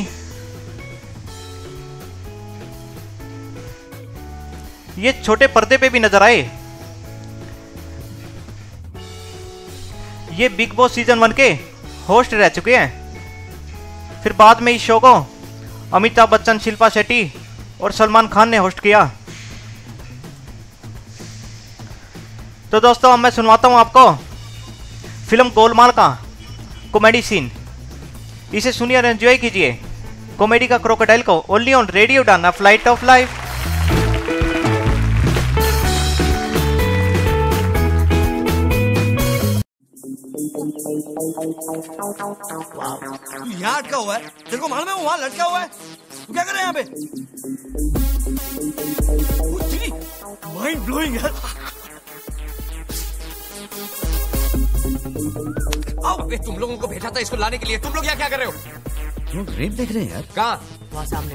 ये छोटे पर्दे पे भी नजर आए। ये बिग बॉस सीजन 1 के होस्ट रह चुके हैं। फिर बाद में इस शो को अमिताभ बच्चन, शिल्पा शेट्टी और सलमान खान ने होस्ट किया। तो दोस्तों अब मैं सुनवाता हूं आपको फिल्म गोलमाल का कॉमेडी सीन। इसे सुनिए और एंजॉय कीजिए कॉमेडी का क्रोकोडाइल को only on radio Udaan, a flight of life. यहाँ अटका हुआ है, तेरे को मालूम है वो वहाँ लटका हुआ है, तू क्या कर रहा है यहाँ पे? माइंड ब्लोइंग है। अबे तुम लोगों को भेजा था इसको लाने के लिए, तुम लोग यहाँ क्या कर रहे हो? तुम रेप देख रहे हैं यार? कहाँ? वहाँ सामने।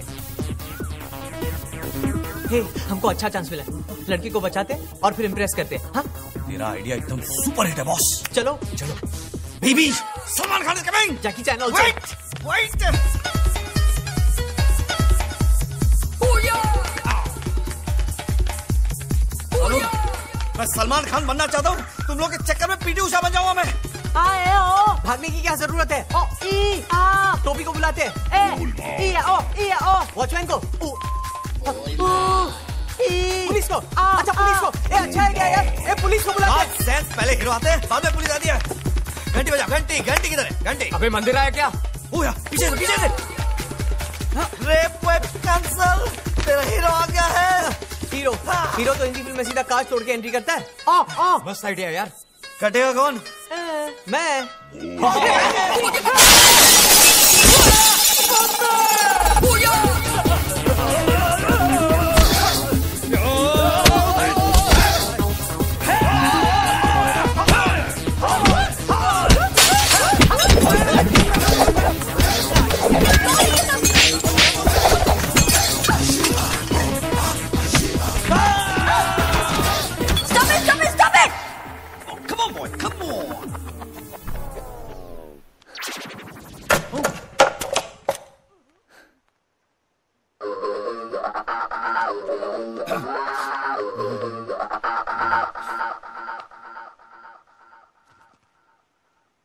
हे, हमको अच्छा चांस मिला, लड़की को बचाते और फिर इम्प्रेस करते। हाँ, तेरा आइडिया एकदम सुपर हिट है बॉस। चलो चलो। Baby, Salman Khan is coming. Jackie Chan also. Wait wait. मैं सलमान खान बनना चाहता हूँ, तुम लोग के चक्कर में पीटी उषा बन जाऊंगा मैं। भागने की क्या जरूरत है? टोपी को बुलाते। वॉचमैन को, पुलिस को। अच्छा पुलिस को, अच्छा है क्या यार? पुलिस को बुलाते। सेंस पहले हीरो आते हैं, बाद में पुलिस आती है। घंटी बजा, घंटी घंटी किधर है? घंटी। अबे मंदिर आया क्या? पीछे से पीछे से। रेप वेप कैंसल, तेरा हीरो आ गया है। हीरो तो हिंदी फिल्म में सीधा कांच तोड़ के एंट्री करता है। मस्त आइडिया यार। कटेगा कौन? मैं।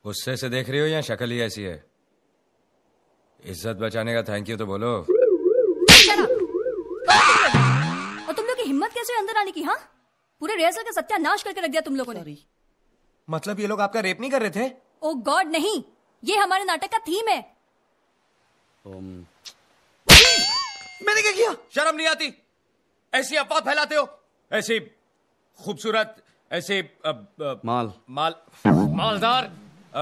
गुस्से से देख रही हो या शक्ल ही ऐसी है? इज्जत बचाने का थैंक यू तो बोलो। और तुम लोग की हिम्मत कैसे अंदर आने की? हाँ, पूरे रिहर्सल का सत्यानाश करके रख दिया तुम लोगों ने। मतलब ये लोग आपका रेप नहीं कर रहे थे? ओ गॉड नहीं, ये हमारे नाटक का थीम है। मैंने क्या किया? शर्म नहीं आती? ऐसी अफवाह फैलाते हो, ऐसी खूबसूरत, ऐसे मालदार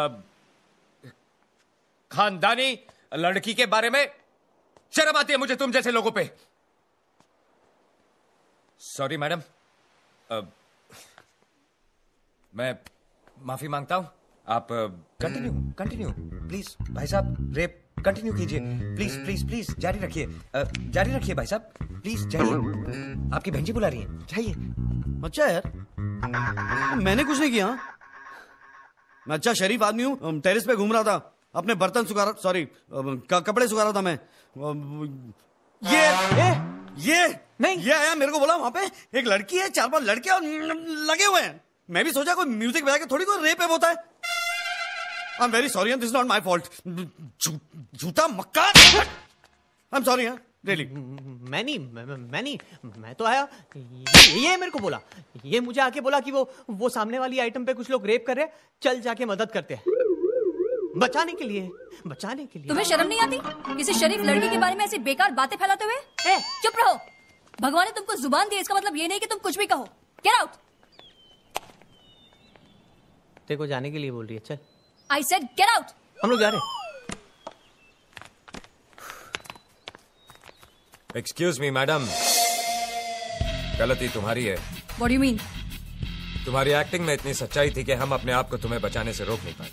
खानदानी लड़की के बारे में शर्म आती है मुझे तुम जैसे लोगों पे। सॉरी मैडम, मैं माफी मांगता हूं। आप कंटिन्यू प्लीज। भाई साहब रेप कंटिन्यू कीजिए, प्लीज प्लीज प्लीज जारी रखिए, जारी रखिए भाई साहब, प्लीज जाइए। आपकी बहन जी बुला रही हैं, जाइए। अच्छा यार, मैंने कुछ नहीं किया। मैं अच्छा शरीफ आदमी हूँ, टेरेस पे घूम रहा था, अपने बर्तन सुखा रहा, सॉरी कपड़े सुखा रहा था मैं। ये आया मेरे को बोला वहां पे एक लड़की है, 4-5 लड़के और लगे हुए हैं। मैं भी सोचा कोई म्यूजिक बजा के थोड़ी कोई रेप होता है। I am very sorry, this is not my fault. झूठा मक्का। I am sorry really. मैं तो आया, ये मेरे को बोला, ये मुझे आके बोला कि वो सामने वाली आइटम पे कुछ लोग रेप कर रहे हैं, चल जाके मदद करते हैं, बचाने के लिए। तुम्हें शर्म नहीं आती किसी शरीफ लड़की के बारे में ऐसी बेकार बातें फैलाते हुए? चुप रहो, भगवान ने तुमको जुबान दी, इसका मतलब ये नहीं कि तुम कुछ भी कहो। Get out. तेरे को जाने के लिए बोल रही है, चल। I said get out. हम लोग जा रहे हैं। एक्सक्यूज मी मैडम, गलती तुम्हारी है। What do you mean? तुम्हारी एक्टिंग में इतनी सच्चाई थी कि हम अपने आप को तुम्हें बचाने से रोक नहीं पाए।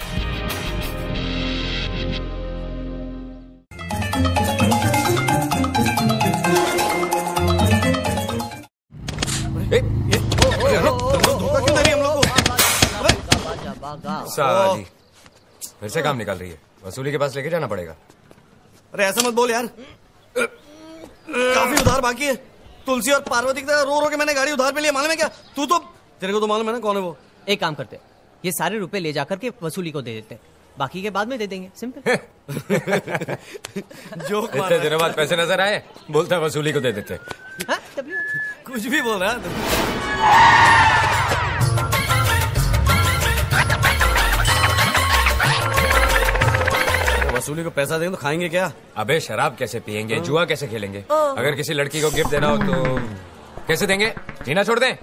साली फिर से काम निकाल रही है, वसूली के पास लेके जाना पड़ेगा। अरे ऐसा मत बोल यार, काफी उधार बाकी है। तुलसी और पार्वती की तरह रो रो के मैंने गाड़ी उधार पे लिया, मालूम है क्या? तेरे को तो मालूम है ना कौन है वो। एक काम करते, ये सारे रुपए ले जाकर के वसूली को दे देते, बाकी के बाद में दे देंगे, सिंपल। इतने दिनों बाद पैसे नजर आए, बोलता वसूली को दे देते। हाँ, कुछ भी बोल रहा है। वसूली को पैसा देंगे तो खाएंगे क्या? अबे शराब कैसे पियेंगे, जुआ कैसे खेलेंगे? अगर किसी लड़की को गिफ्ट देना हो तो कैसे देंगे? जीना छोड़ दें?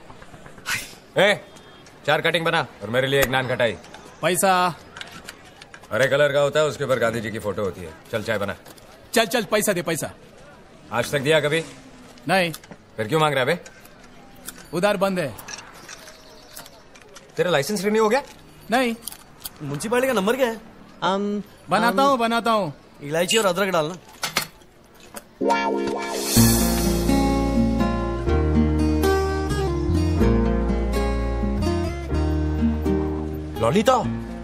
4 कटिंग बना और मेरे लिए 1 नान खटाई। पैसा हरे कलर का होता है, उसके ऊपर गांधी जी की फोटो होती है। चल चाय बना। चल पैसा दे, पैसा। आज तक दिया कभी? नहीं। फिर क्यों मांग रहा है बे? उधार बंद है। तेरा लाइसेंस रिन्यू हो गया? नहीं। म्युनिसिपैलिटी का नंबर क्या है? बनाता हूँ। इलायची और अदरक डालना। ललिता,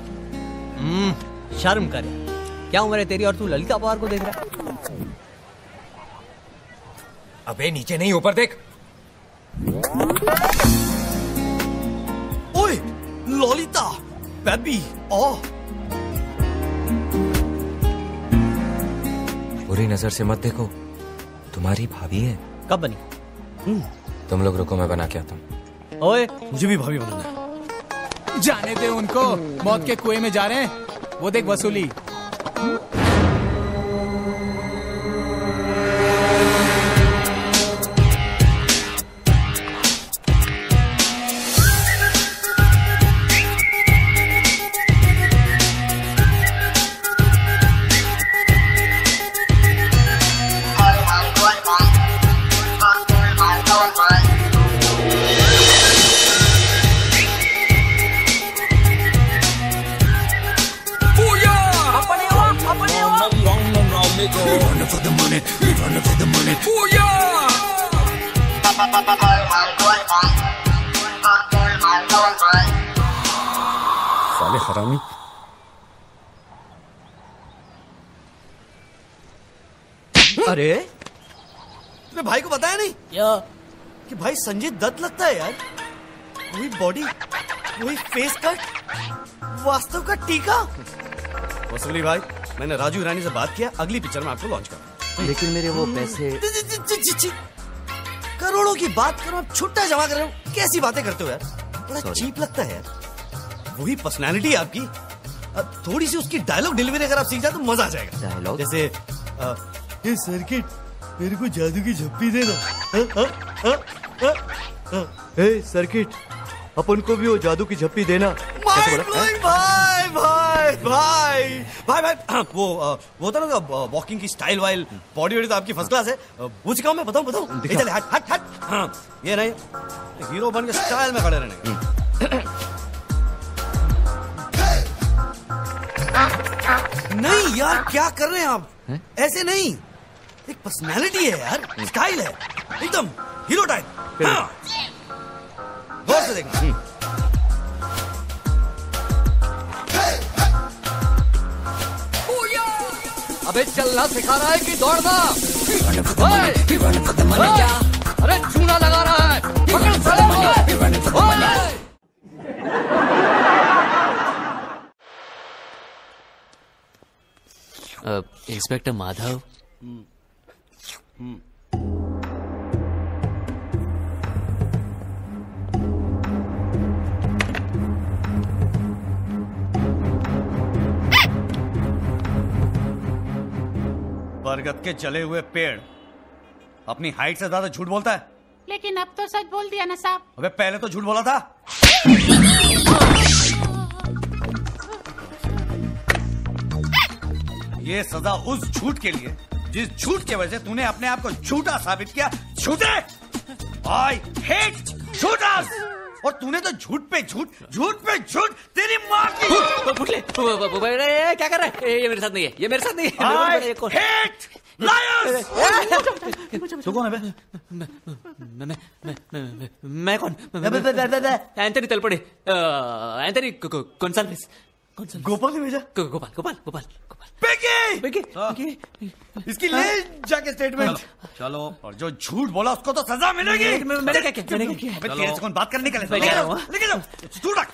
शर्म कर, क्या उम्र है तेरी और तू ललिता पवार को देख रहा है? अबे नीचे नहीं ऊपर देख। ओए ललिता बेबी, बुरी नजर से मत देखो, तुम्हारी भाभी है। कब बनी? तुम लोग रुको, मैं बना के आता हूँ। ओए मुझे भी भाभी बनाना है। जाने दे उनको, मौत के कुएं में जा रहे हैं, वो देख वसूली। साले हरामी। अरे तुम्हें भाई को बताया नहीं कि भाई संजय दत्त लगता है यार। वही बॉडी, वही फेस कट, वास्तव का टीका। वसूली भाई, मैंने राजू ईरानी से बात किया, अगली पिक्चर में आपको लॉन्च करूंगा। लेकिन मेरे वो पैसे। करोड़ों की बात करो, आप छुट्टा जमा कर रहे हो, कैसी बातें करते हो यार, बड़ा चीप लगता है यार। वही पर्सनैलिटी आपकी, थोड़ी सी उसकी डायलॉग डिलीवरी अगर आप सीख जाए तो मजा आ जाएगा। डायलॉग जैसे ये सर्किट मेरे को जादू की झप्पी देना। सर्किट अपन को भी वो जादू की झप्पी देना। भाई भाई भाई भाई भाई वो था ना वॉकिंग की स्टाइल वाइल बॉडी वॉडी तो आपकी फर्स्ट क्लास है। वो सिखाऊं मैं, बताऊं चले हट हट हट। हाँ ये नहीं, हीरो बन के स्टाइल में खड़े रहने। नहीं यार क्या कर रहे हैं आप, ऐसे नहीं, एक पर्सनालिटी है यार, स्टाइल है एकदम हीरो टाइप। हाँ गौर से देखना। अबे चलना सिखा रहा है कि दौड़ना? अरे चूना लगा रहा है, पकड़ साले को। इंस्पेक्टर माधव, बरगद के जले हुए पेड़ अपनी हाइट से ज्यादा झूठ बोलता है। लेकिन अब तो सच बोल दिया ना साहब। अबे पहले तो झूठ बोला था। ये सजा उस झूठ के लिए जिस झूठ की वजह से तूने अपने आप को झूठा साबित किया। झूठे, आई हेट झूठा। और तूने तो झूठ पे झूठ, झूठ पे झूठ, तेरी माँ की। क्या कर रहा है? ये मेरे साथ नहीं है, ये मेरे साथ नहीं है। तू कौन है बे? मैं कौन? Anthony Talpade, Anthony Gonsalves. Gopal ने भेजा। गोपाल गोपाल गोपाल इसकी ले जाके स्टेटमेंट। चलो, और जो झूठ बोला उसको तो सजा मिलेगी। मैंने क्या किया? तेरे से कौन बात करने का? लेके जाओ। तू रख।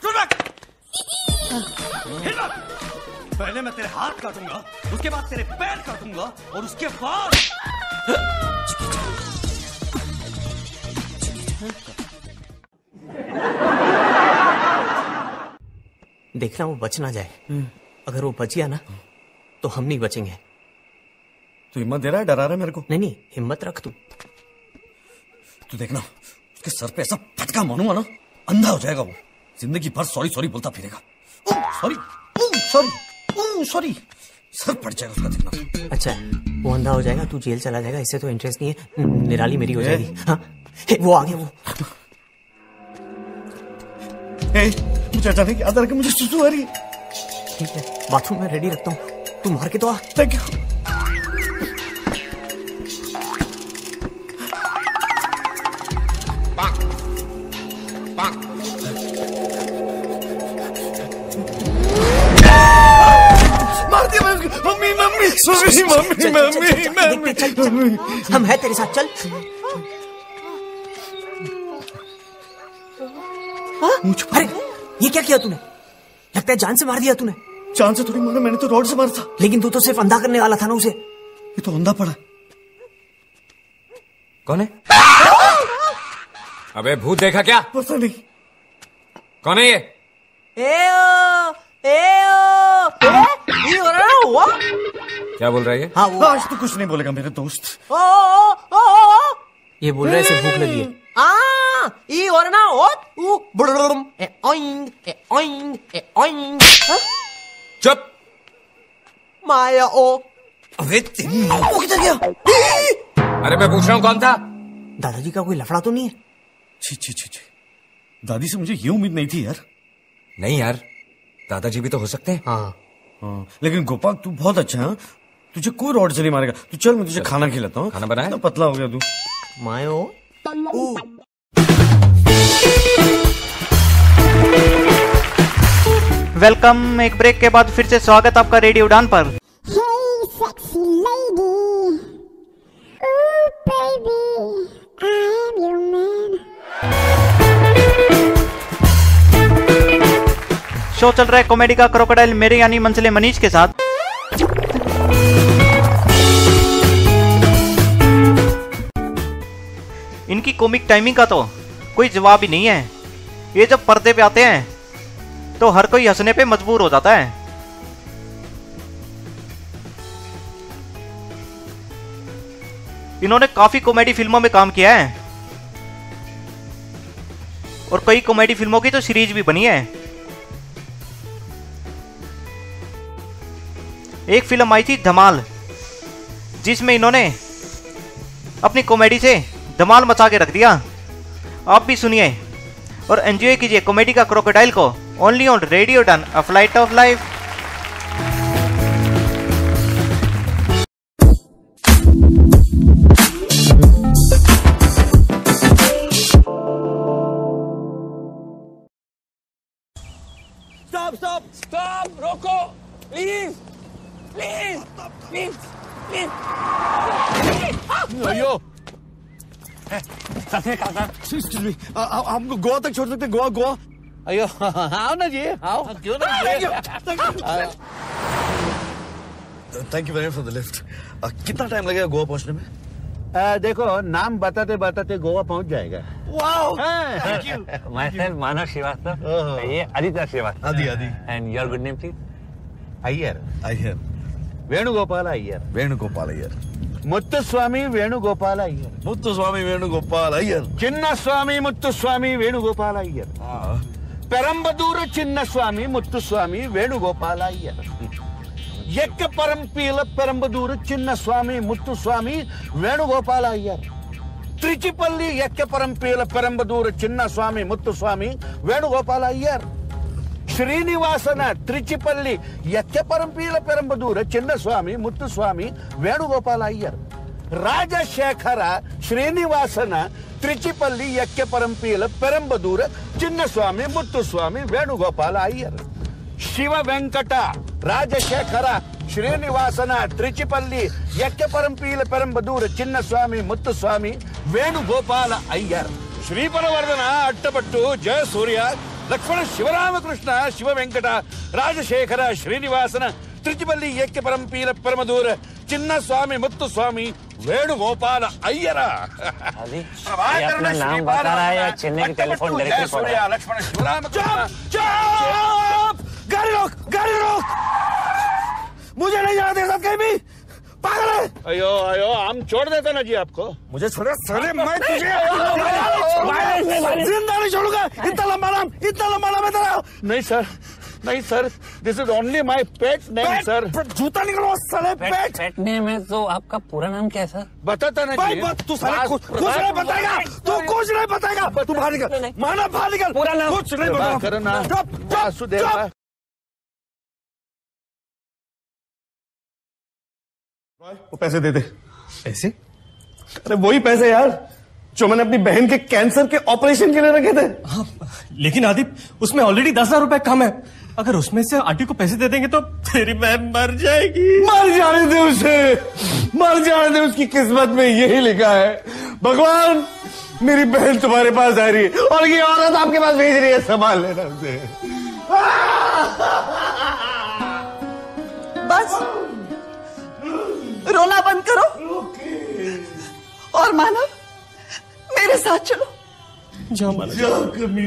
पहले मैं तेरे हाथ काटूंगा, उसके बाद तेरे पैर काटूंगा, और उसके बाद देखना वो बच ना जाए। अगर वो बच गया ना तो हम नहीं बचेंगे। तू हिम्मत दे रहा है, डरा रहा है मेरे को? नहीं, हिम्मत रख तू। तू देखना उसके सर पे ऐसा फटका मारूंगा ना, अंधा हो जाएगा वो, जिंदगी भर सॉरी सॉरी बोलता फिरेगा। सॉरी सॉरी सॉरी, सर पड़ जाएगा उसका। देखना। अच्छा वो अंधा हो जाएगा, तू जेल चला जाएगा, इससे तो इंटरेस्ट नहीं है, निराली मेरी हो जाएगी। हाँ वो आ गया वो। मुझे अचानक याद आ रहा कि मुझे सुसु आ रही है। ठीक है, बाथरूम में रेडी रखता हूँ, तू मार के तो आ। Thank you. मार दिया मैं। Mummy mummy mummy mummy mummy, हम है तेरे साथ, चल। अरे ये क्या किया तूने? लगता है जान से मार दिया तूने। जान से थोड़ी मारा, मैंने तो रॉड से मारा था। लेकिन तू तो सिर्फ अंधा करने वाला था ना उसे। ये तो अंधा पड़ा। कौन है? अबे भूत देखा क्या? पता नहीं। कौन है ये? ये हो रहा हुआ? क्या बोल रहा है ये? हाँ वो। आज तो कुछ नहीं बोलेगा मेरे दोस्त। ये बोल रहा है इसे भूख लगी है। चुप। माया ओ। अबे तेरी माँ को किधर गया? अरे मैं पूछ रहा हूँ कौन था? दादाजी का कोई लफड़ा तो नहीं है? छी छी छी छी, दादी से मुझे ये उम्मीद नहीं थी यार। नहीं यार, दादाजी भी तो हो सकते हैं। हाँ, लेकिन गोपाल तू बहुत अच्छा है। तुझे कोई रॉड से नहीं मारेगा। तू चल, मैं तुझे खाना खिलाता हूँ। खाना बनाया? तो पतला हो गया तू। मायो। वेलकम। एक ब्रेक के बाद फिर से स्वागत आपका रेडियो उड़ान पर। Hey, sexy lady. Ooh, baby, I'm your man. Show चल रहा है कॉमेडी का क्रोकोडाइल मेरे यानी मंसले मनीष के साथ। इनकी कॉमिक टाइमिंग का तो कोई जवाब ही नहीं है। ये जब पर्दे पे आते हैं तो हर कोई हंसने पे मजबूर हो जाता है। इन्होंने काफी कॉमेडी फिल्मों में काम किया है और कई कॉमेडी फिल्मों की तो सीरीज भी बनी है। एक फिल्म आई थी धमाल, जिसमें इन्होंने अपनी कॉमेडी से धमाल मचा के रख दिया। आप भी सुनिए और एंजॉय कीजिए कॉमेडी का क्रोकोडाइल को only on radio Udaan, a flight of life. Stop रोको प्लीज प्लीज प्लीज प्लीज। अयो हमको गोवा तक छोड़ सकते? गोवा गोवा अयो आओ ना जी, आओ। क्यों ना? Thank you very much for the lift. कितना टाइम लगेगा गोवा पहुंचने में? देखो नाम बताते बताते गोवा पहुंच जाएगा। Thank you. Myself Manav Shrivastava, ये Aditya Shrivastava. Adi and your good name please? Iyer. Iyer Venugopal Iyer. Venugopal Iyer. Muthuswamy Venugopal Iyer. Muthuswamy Venugopal Iyer. Chinnaswamy Muthuswamy Venugopal Iyer. Perambadur Chinnaswamy Muthuswamy Venugopal Iyer. Yakka Parampil Perambadur Chinnaswamy Muthuswamy Venugopal Iyer. Trichipalli Yakka Parampil Perambadur Chinnaswamy Muthuswamy Venugopal Iyer. Srinivasan Trichipalli ಯತ್ಯಪರಂಪೀಲ ಪೆರಂಬದೂರ Chinnaswamy Muthuswamy Venugopal Iyer. Rajashekhara ಶ್ರೀನಿವಾಸನ ತ್ರಿಚಿಪಲ್ಲಿ ಯತ್ಯಪರಂಪೀಲ ಪೆರಂಬದೂರ ಚಿನ್ನಸ್ವಾಮಿ ಮುತ್ತುಸ್ವಾಮಿ ವೇಣುಗೋಪಾಲ ಅಯ್ಯರ್. ಶಿವ ವೆಂಕಟ ರಾಜಶೇಖರ ಶ್ರೀನಿವಾಸನ ತ್ರಿಚಿಪಲ್ಲಿ ಯತ್ಯಪರಂಪೀಲ ಪೆರಂಬದೂರ ಚಿನ್ನಸ್ವಾಮಿ ಮುತ್ತುಸ್ವಾಮಿ ವೇಣುಗೋಪಾಲ ಅಯ್ಯರ್. ಶ್ರೀಪರವರ್ಧನ ಅಟ್ಟಪಟ್ಟು ಜಯ ಸೂರ್ಯ ಲಕ್ಷ್ಮಣ ಶಿವರಾಮಕೃಷ್ಣ ಶಿವ ವೆಂಕಟ ರಾಜಶೇಖರ ಶ್ರೀನಿವಾಸನ त्रिचिपल्ली यक्के परमपील परमदूर चिन्नस्वामी मुत्तुस्वामी वेणुगोपाल अय्यर। ये अपना नाम बता रहा है या चेन्नई की टेलीफोन डायरेक्टरी पड़ रहा है? लक्ष्मण शिवरामकृष्ण। चुप! गाड़ी रोक, गाड़ी रोक! मुझे नहीं जाना तेरे साथ कहीं भी। पागल है? अयो अयो हम छोड़ देते ना जी आपको। मुझे छोड़े साले, मैं तुझे जिंदा नहीं छोड़ूंगा। इतना लंबा नाम है तेरा। नहीं सर, नहीं sir, this is only my pet name sir. जूता निकलो साले। पेट नेम है तो आपका पूरा नाम क्या है सर? बताता नहीं। तू साले कुछ नहीं बताएगा। तू कुछ नहीं बताएगा। तू बाहर निकल, माना बाहर निकल। पूरा नाम कुछ नहीं बताऊंगा। चुप चुप। वो पैसे दे दे। पैसे? अरे वही पैसे यार जो मैंने अपनी बहन के कैंसर के ऑपरेशन के लिए रखे थे। हाँ, लेकिन आदिप उसमें ऑलरेडी 10,000 रुपए कम है। अगर उसमें से आंटी को पैसे दे देंगे तो तेरी बहन मर जाएगी। मर जाने दे उसे, मर जाने दे। उसकी किस्मत में यही लिखा है। भगवान मेरी बहन तुम्हारे पास आ रही है और ये औरत आपके पास भेज रही है, संभाल लेना उसे। बस रोना बंद करो और मानव मेरे साथ चलो। जाओ मानव, जाओ।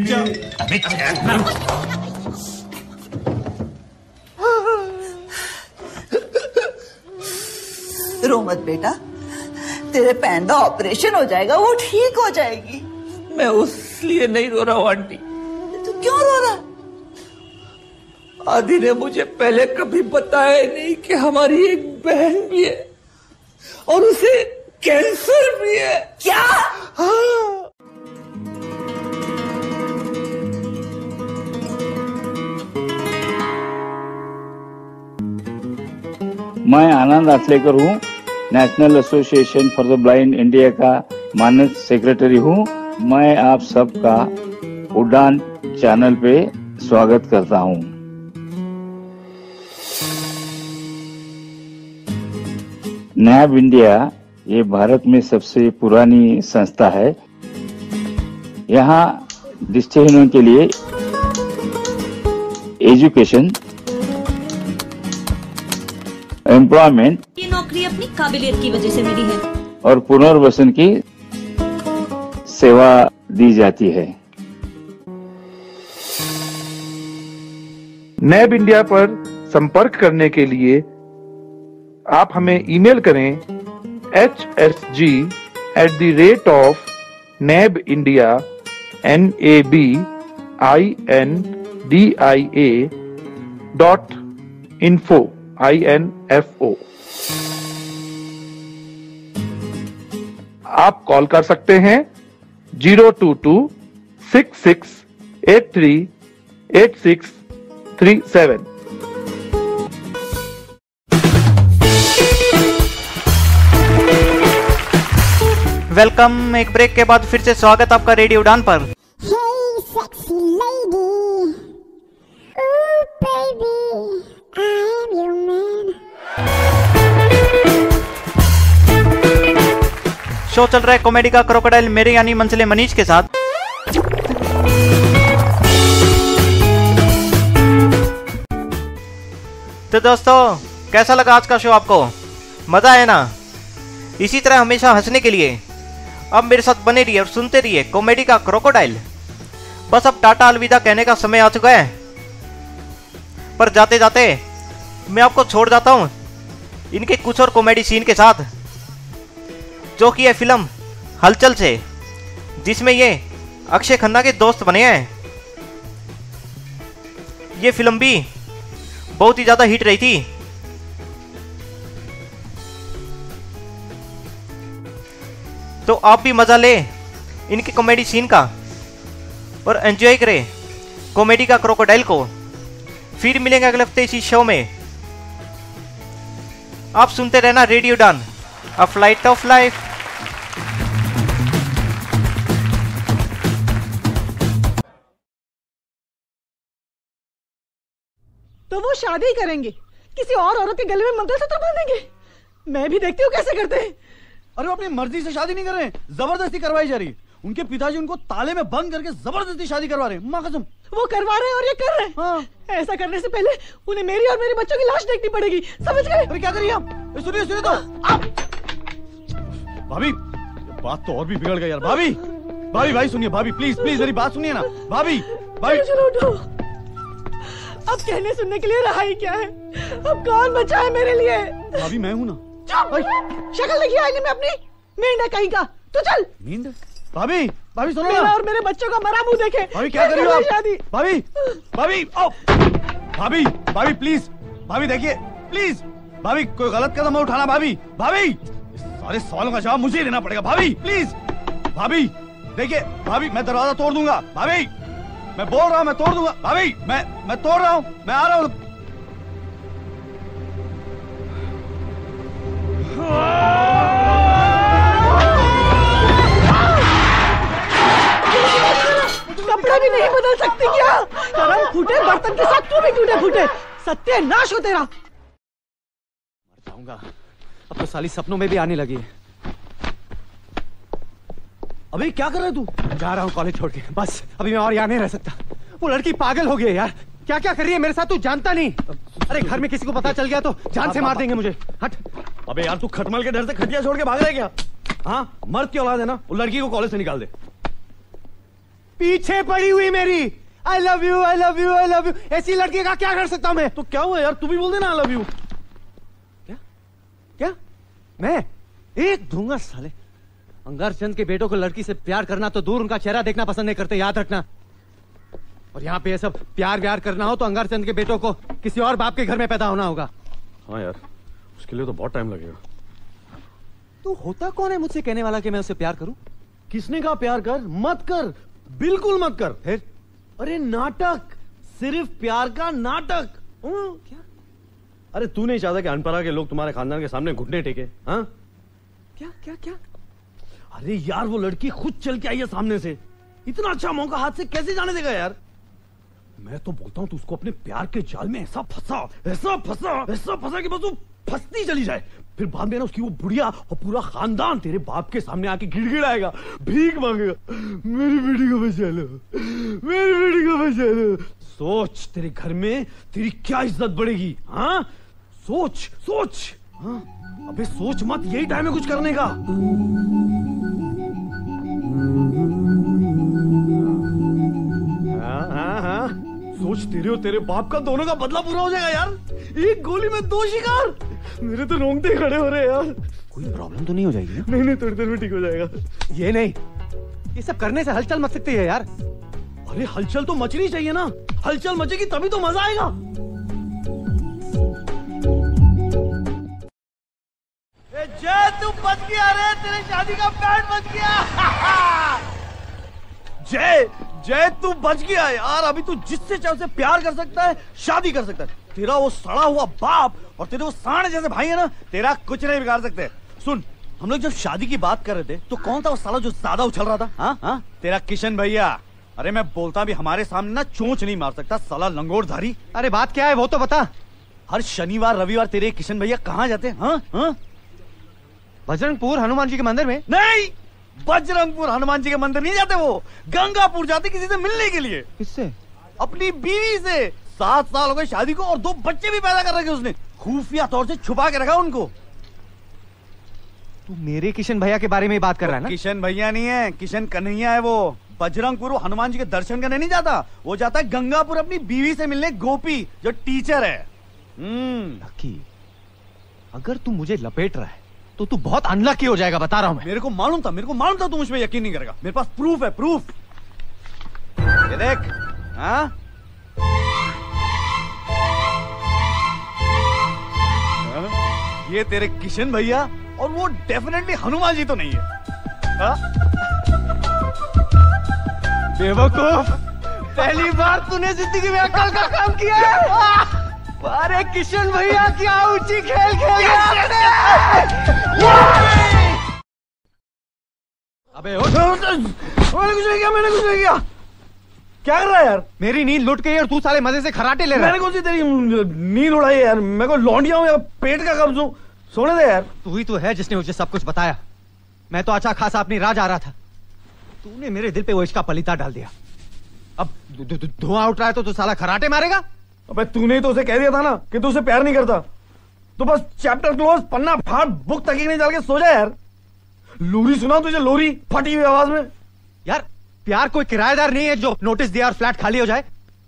रो मत बेटा, तेरे पैन का ऑपरेशन हो जाएगा, वो ठीक हो जाएगी। मैं उस लिए नहीं रो रहा हूँ आंटी। तू क्यों रो रहा? आदि ने मुझे पहले कभी बताया नहीं कि हमारी एक बहन भी है और उसे कैंसर भी है। क्या? हाँ। मैं आनंद आचलेकर हूँ, national association for the blind India का मानद सेक्रेटरी हूँ। मैं आप सबका उड़ान चैनल पे स्वागत करता हूँ। नैब इंडिया ये भारत में सबसे पुरानी संस्था है। यहाँ दृष्टिहीनों के लिए एजुकेशन, एम्प्लॉयमेंट, ये नौकरी अपनी काबिलियत की वजह से मिली है और पुनर्वसन की सेवा दी जाती है। नैब इंडिया पर संपर्क करने के लिए आप हमें ईमेल करें hsg@nabindia.info। आप कॉल कर सकते हैं 022-6683-8637। वेलकम। एक ब्रेक के बाद फिर से स्वागत आपका रेडियो उड़ान पर। Hey, sexy lady. Ooh, baby, I am your man. Show चल रहा है कॉमेडी का क्रोकोडाइल मेरे यानी मंचले मनीष के साथ। तो दोस्तों, कैसा लगा आज का शो आपको? मजा आया ना? इसी तरह हमेशा हंसने के लिए अब मेरे साथ बने रहिए और सुनते रहिए कॉमेडी का क्रोकोडाइल। बस अब टाटा अलविदा कहने का समय आ चुका है, पर जाते जाते मैं आपको छोड़ जाता हूं इनके कुछ और कॉमेडी सीन के साथ, जो कि है फिल्म हलचल से, जिसमें ये अक्षय खन्ना के दोस्त बने हैं। ये फिल्म भी बहुत ही ज्यादा हिट रही थी। तो आप भी मजा ले इनके कॉमेडी सीन का और एंजॉय करें कॉमेडी का क्रोकोडाइल को। फिर मिलेंगे अगले हफ्ते इसी शो में। आप सुनते रहना radio Udaan, a flight of life. तो वो शादी करेंगे, किसी और औरत के गले में मंगलसूत्र बांधेंगे। मैं भी देखती हूँ कैसे करते हैं। अरे वो अपनी मर्जी से शादी नहीं कर रहे हैं, जबरदस्ती करवाई जा रही है। उनके पिताजी उनको ताले में बंद करके जबरदस्ती शादी करवा रहे हैं। माँ कसम, वो करवा रहे हैं और ये कर रहे हैं। हाँ। ऐसा करने से पहले उन्हें मेरी और मेरे बच्चों की लाश देखनी पड़ेगी, समझ गए? अरे क्या करिए आप? सुनिए सुनिए तो भाभी, बात तो और भी बिगड़ गई यार। भाभी भाभी भाई सुनिए, भाभी प्लीज प्लीज मेरी बात सुनिए ना। भाभी भाई चलो उठो। अब कहने सुनने के लिए रहा ही क्या है? अब कौन बचा है मेरे लिए? भाभी मैं हूँ ना। शक्ल देखी आईने में अपनी, नींद है कहीं का। तू चल। नींद? भाभी भाभी सुनो मेरा ना। और मेरे बच्चों का मरा मुंह देखे। भाभी क्या कर रही हो आप? शादी। भाभी भाभी आओ। भाभी भाभी प्लीज, भाभी देखिए प्लीज। भाभी कोई गलत कदम मत उठाना। भाभी भाभी सारे सवालों का जवाब मुझे देना पड़ेगा। भाभी प्लीज। भाभी देखिए, भाभी मैं दरवाजा तोड़ दूंगा। भाभी मैं बोल रहा हूँ, मैं तोड़ दूंगा। भाभी मैं तोड़ रहा हूँ, मैं आ रहा हूँ। कपड़े भी नहीं बदल सकती क्या? करम फूटे बर्तन के साथ तू भी टूटे फूटे। सत्यानाश हो तेरा। मर जाऊंगा, अब तो साली सपनों में भी आने लगी है। अभी क्या कर रहा है तू? जा रहा हूँ कॉलेज छोड़ के, बस अभी मैं और यहाँ नहीं रह सकता। वो लड़की पागल हो गई है यार, क्या क्या कर रही है मेरे साथ तू जानता नहीं। अरे घर में किसी को पता चल गया तो जान से मार देंगे मुझे। हट। अबे यार तू खटमल के डर से खटिया छोड़ के भाग रहा है क्या? हाँ, मर्द की औलाद है ना, वो लड़की को कॉलेज से निकाल दे। पीछे पड़ी हुई मेरी। I love you I love you I love you. ऐसी लड़की का क्या कर सकता हूं मैं? तो क्या हुआ यार, तू भी बोल देना आई लव यू। क्या क्या? मैं एक दूंगा साले। अंगार चंद के बेटों को लड़की से प्यार करना तो दूर, उनका चेहरा देखना पसंद नहीं करते, याद रखना। और यहाँ पे ये सब प्यार व्यार करना हो तो अंगार चंद के बेटों को किसी और बाप के घर में पैदा होना होगा। हाँ यार, उसके लिए तो बहुत टाइम लगेगा। तू होता कौन है मुझसे कहने वाला कि मैं उससे प्यार करूं? किसने कहा प्यार कर? मत कर, बिल्कुल मत कर। फिर? अरे नाटक, सिर्फ प्यार का नाटक। क्या? अरे तू नहीं चाहता कि अनपढ़ा के लोग तुम्हारे खानदान के सामने घुटने टेके? हाँ क्या क्या क्या? अरे यार वो लड़की खुद चल के आई है सामने से। इतना अच्छा मौका हाथ से कैसे जाने देगा यार? मैं तो बोलता हूँ तू उसको अपने प्यार के जाल में ऐसा फंसा कि बस वो फंसती चली जाए। फिर बाद में ना उसकी वो बुढ़िया और पूरा खानदान तेरे बाप के सामने आके गिड़गिड़ाएगा, भीख मांगेगा, मेरी बेटी को बचा लो, मेरी बेटी को बचा लो। सोच तेरे घर में तेरी क्या इज्जत बढ़ेगी। हाँ सोच सोच। हाँ अबे सोच मत, यही टाइम है कुछ करने का। हाँ सोच, तेरे और तेरे बाप का दोनों का बदला पूरा हो जाएगा यार। एक गोली में 2 शिकार। मेरे तो रोंगटे खड़े हो रहे हैं यार। कोई प्रॉब्लम तो नहीं हो जाएगी ना? नहीं थोड़ी देर में ठीक हो जाएगा। ये नहीं, ये सब करने से हलचल मच सकती है यार। अरे हलचल तो मचनी चाहिए ना, हलचल मचेगी तभी तो मजा आएगा। जय तू बच गया रे, तेरे शादी का बैंड बच गया। जय तू बच गया यार। अभी तू जिससे चाहे उसे प्यार कर सकता है, शादी कर सकता है। तेरा वो सड़ा हुआ बाप और तेरे वो सांड जैसे भाई है ना, तेरा कुछ नहीं बिगाड़ सकते। सुन, हम लोग जब शादी की बात कर रहे थे तो कौन था वो साला जो ज्यादा उछल रहा था? हाँ तेरा किशन भैया। अरे मैं बोलता भी हमारे सामने ना चोंच नहीं मार सकता साला लंगोटधारी। अरे बात क्या है वो तो बता। हर शनिवार रविवार तेरे किशन भैया कहाँ जाते हैं? हाँ बजरंगपुर हनुमान जी के मंदिर में। नहीं, बजरंगपुर हनुमान जी के मंदिर नहीं जाते, वो गंगापुर जाते किसी से मिलने के लिए। किससे? अपनी बीवी से। 7 साल हो गए शादी को और 2 बच्चे भी पैदा कर रखे उसने, खुफिया तौर से छुपा के रखा उनको। तू मेरे किशन भैया के बारे में बात कर रहा है ना? किशन भैया नहीं है, किशन कन्हैया है वो। बजरंगपुर हनुमान जी के दर्शन करने नहीं जाता, वो जाता है गंगापुर अपनी बीवी से मिलने, गोपी जो टीचर है। लकी, अगर तू मुझे लपेट रहा है तो तू बहुत अनलकी हो जाएगा, बता रहा हूं मैं। मेरे को मालूम था तू मुझ पे यकीन नहीं करेगा। मेरे पास प्रूफ है, प्रूफ। ये देख। हाँ ये तेरे किशन भैया और वो डेफिनेटली हनुमान जी तो नहीं है। बेवकूफ, पहली बार तूने जिंदगी में अकल का काम किया है। अरे किशन भैया क्या ऊंची खेल खेल अबे मैंने कुछ नहीं किया। क्या कर रहा है यार? मेरी नींद लुट गई और तू साले मजे से खराटे ले रहा है। मैंने कौन सी तेरी नींद उड़ाई है यार? मैं को लौंडिया हूँ या पेट का कब्ज हूँ? सोने दे यार। तू ही तो है जिसने मुझे सब कुछ बताया। मैं तो अच्छा खासा अपनी राह जा रहा था, तूने मेरे दिल पे वो इसका पलीता डाल दिया। अब धुआं उठ रहा है तो तू साला खराटे मारेगा? अबे तूने ही तो उसे कह दिया था ना कि तू उसे प्यार नहीं करता। तो बस चैप्टर क्लोज, पन्ना फाड़, बुक तक नहीं डाल के सो जा यार। लोरी सुना तुझे? लोरी फटी हुई आवाज में। यार प्यार कोई किराएदार नहीं है जो नोटिस दिया और फ्लैट खाली हो जाए।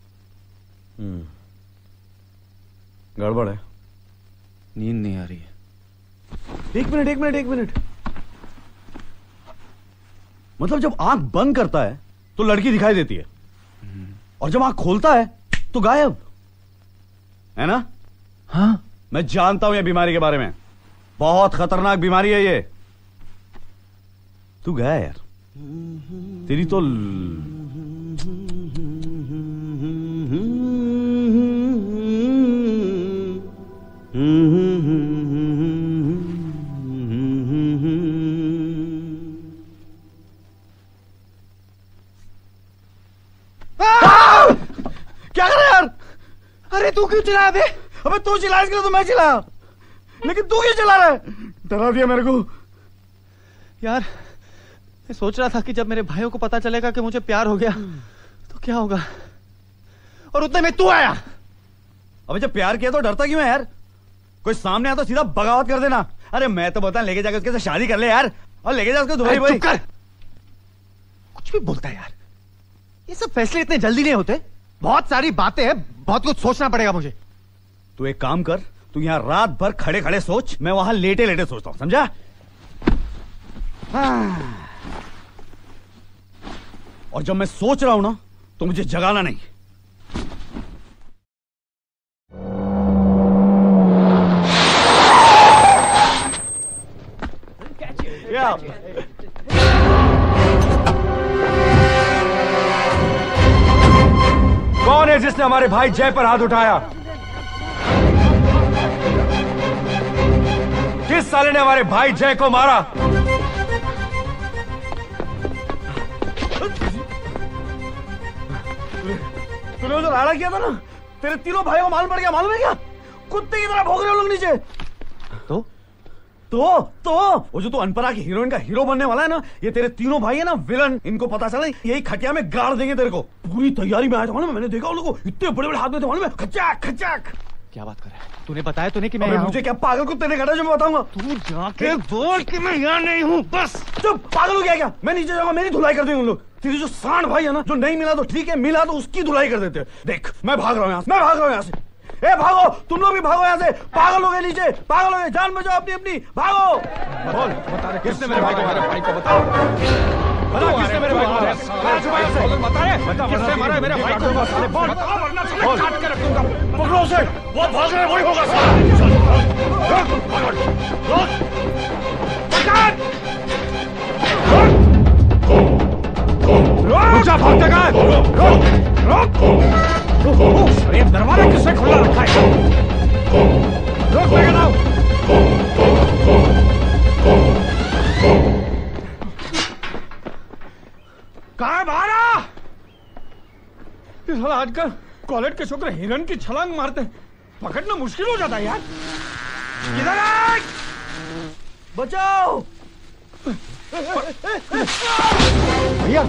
गड़बड़ है, नींद नहीं आ रही है। एक मिनट। मतलब जब आंख बंद करता है तो लड़की दिखाई देती है और जब आंख खोलता है तो गायब है ना? हाँ मैं जानता हूं ये बीमारी के बारे में, बहुत खतरनाक बीमारी है ये। तू गया यार, तेरी तो क्या कर रहा है यार? अरे तू क्यों चिल्लाया बे? अबे तू चिल्ला इसके लिए तो मैं चिल्लाया, लेकिन तू क्यों चिल्ला रहा है? डरा दिया मेरे को यार। मैं सोच रहा था कि जब मेरे भाइयों को पता चलेगा कि मुझे प्यार हो गया तो क्या होगा, और उतने में तू आया। अबे जब प्यार किया तो डरता क्यों है यार? कोई सामने आया तो सीधा बगावत कर देना। अरे मैं तो बता, लेके जाकर उसके साथ शादी कर ले यार, और लेके जा उसको दुबई। कुछ भी बोलता है यार, ये सब फैसले इतने जल्दी नहीं होते, बहुत सारी बातें हैं, बहुत कुछ सोचना पड़ेगा मुझे। तू एक काम कर, तू यहाँ रात भर खड़े खड़े सोच, मैं वहां लेटे लेटे सोचता हूं, समझा? और जब मैं सोच रहा हूं ना तो मुझे जगाना नहीं। कौन है जिसने हमारे भाई जय पर हाथ उठाया? किस साले ने हमारे भाई जय को मारा? तूने जो राड़ा किया था ना, तेरे तीनों भाइयों को मालूम पड़ गया, मालूम है क्या? कुत्ते की तरह भौंक रहे हो लोग नीचे। तो वो जो तू अनपरा की हीरोइन का हीरो बनने वाला है ना, ये तेरे तीनों भाई है ना विलन, इनको पता चला यही खटिया में गाड़ देंगे तेरे को। पूरी तैयारी में आया था मालूम है, मैंने देखा उन लोगों को, इतने बड़े बड़े हाथ में थे मालूम है, खचाक खचाक। क्या बात कर रहा है? तूने बताया तूने कि मैं मुझे क्या पागल कुत्ते ने काटा जो मैं बताऊंगा? तू जाके बोल कि मैं यहाँ नहीं हूँ, बस। चुप, पागल हो गया क्या? मैं नीचे जाऊंगा, मेरी धुलाई कर देंगे उन लोग। तेरी जो सांड भाई है ना, जो नहीं मिला तो ठीक है, मिला तो उसकी धुलाई कर देते। देख मैं भाग रहा हूँ यहाँ से, मैं भाग रहा हूँ यहाँ से। ए भागो, तुम लोग भी भागो यहाँ से। पागल हो गए नीचे, पागल हो गए, जान बचाओ अपनी अपनी, भागो। बोल, बता रहे किसने मेरे भाई को मारा? भाई को बताओ, बता किसने मेरे भाई को मारा? बता रहे, बता किसने मारा मेरे भाई को? बोल, बोल, काट के रख दूंगा। पकड़ो उसे, वो भाग रहा है, वही होगा। रुक जा, भागते कहाँ है? रुक। ये दरवाजा किसने खुला रखा है? रोक, मैं कहता हूं। कहाँ है बाहर आ? आजकल कॉलेज के छोकरे हिरन की छलांग मारते हैं, पकड़ना मुश्किल हो जाता है यार। इधर आ, बचाओ भैया।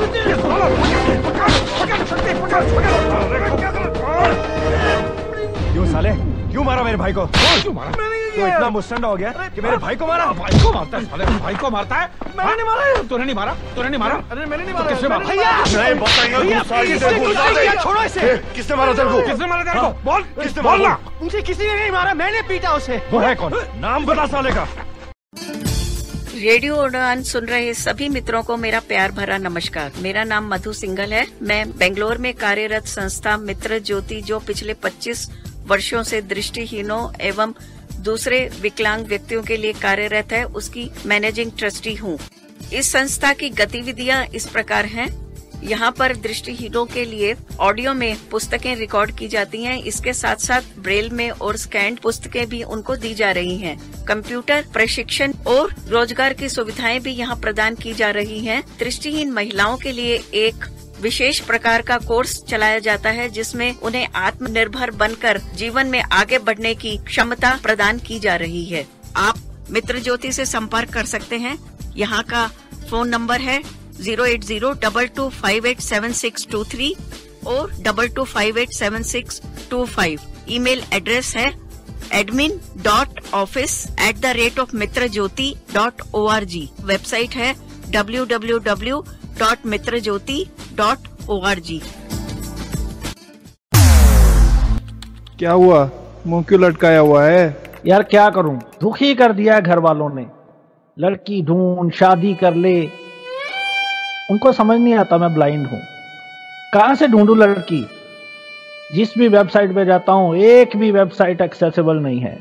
क्यों साले, क्यों मारा मेरे भाई को? क्यों मारा? तो इतना मुस्टंडा हो गया कि मेरे भाई को मारा? भाई को मारता है साले, भाई को मारता है। मैंने नहीं मारा। तूने नहीं मारा? तूने नहीं मारा? अरे मैंने नहीं मारा। किसने मारा? नहीं बताएंगे। छोड़ो इसे। किसने मारा तेरे को? किसने मारा तेरे को? बोल, किसने मारा? मुझे किसी ने नहीं मारा, मैंने पीटा उसे। वो है कौन? नाम बता साले का। रेडियो उड़ान सुन रहे सभी मित्रों को मेरा प्यार भरा नमस्कार। मेरा नाम मधु सिंघल है। मैं बेंगलोर में कार्यरत संस्था मित्र ज्योति, जो पिछले 25 वर्षों से दृष्टिहीनों एवं दूसरे विकलांग व्यक्तियों के लिए कार्यरत है, उसकी मैनेजिंग ट्रस्टी हूँ। इस संस्था की गतिविधियाँ इस प्रकार हैं। यहाँ पर दृष्टिहीनों के लिए ऑडियो में पुस्तकें रिकॉर्ड की जाती हैं। इसके साथ साथ ब्रेल में और स्कैन्ड पुस्तकें भी उनको दी जा रही हैं। कंप्यूटर प्रशिक्षण और रोजगार की सुविधाएं भी यहाँ प्रदान की जा रही हैं। दृष्टिहीन महिलाओं के लिए एक विशेष प्रकार का कोर्स चलाया जाता है, जिसमें उन्हें आत्मनिर्भर बनकर जीवन में आगे बढ़ने की क्षमता प्रदान की जा रही है। आप मित्र ज्योति से संपर्क कर सकते हैं। यहाँ का फोन नंबर है 08022587623 और 22587625। ईमेल एड्रेस है admin.office@mitrajyoti.org। वेबसाइट है www.mitrajyoti.org। क्या हुआ? मुंह क्यों लटकाया हुआ है? यार क्या करूं, दुखी कर दिया है घर वालों ने। लड़की ढूंढ, शादी कर ले, उनको समझ नहीं आता मैं ब्लाइंड हूं। कहां से ढूंढूं लड़की? जिस भी वेबसाइट पे जाता हूं, एक भी वेबसाइट एक्सेसिबल नहीं है।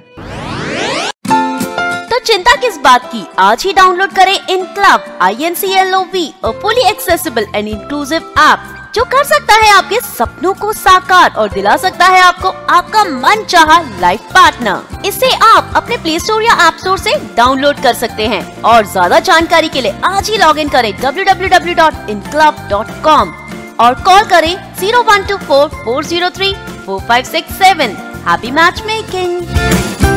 तो चिंता किस बात की, आज ही डाउनलोड करें इनक्लब INCLOV, a fully accessible and inclusive app जो कर सकता है आपके सपनों को साकार और दिला सकता है आपको आपका मनचाहा लाइफ पार्टनर। इसे आप अपने प्ले स्टोर या ऐप स्टोर से डाउनलोड कर सकते हैं और ज्यादा जानकारी के लिए आज ही लॉग इन करें www.inclub.com और कॉल करें 0124 403 4567। Happy match making.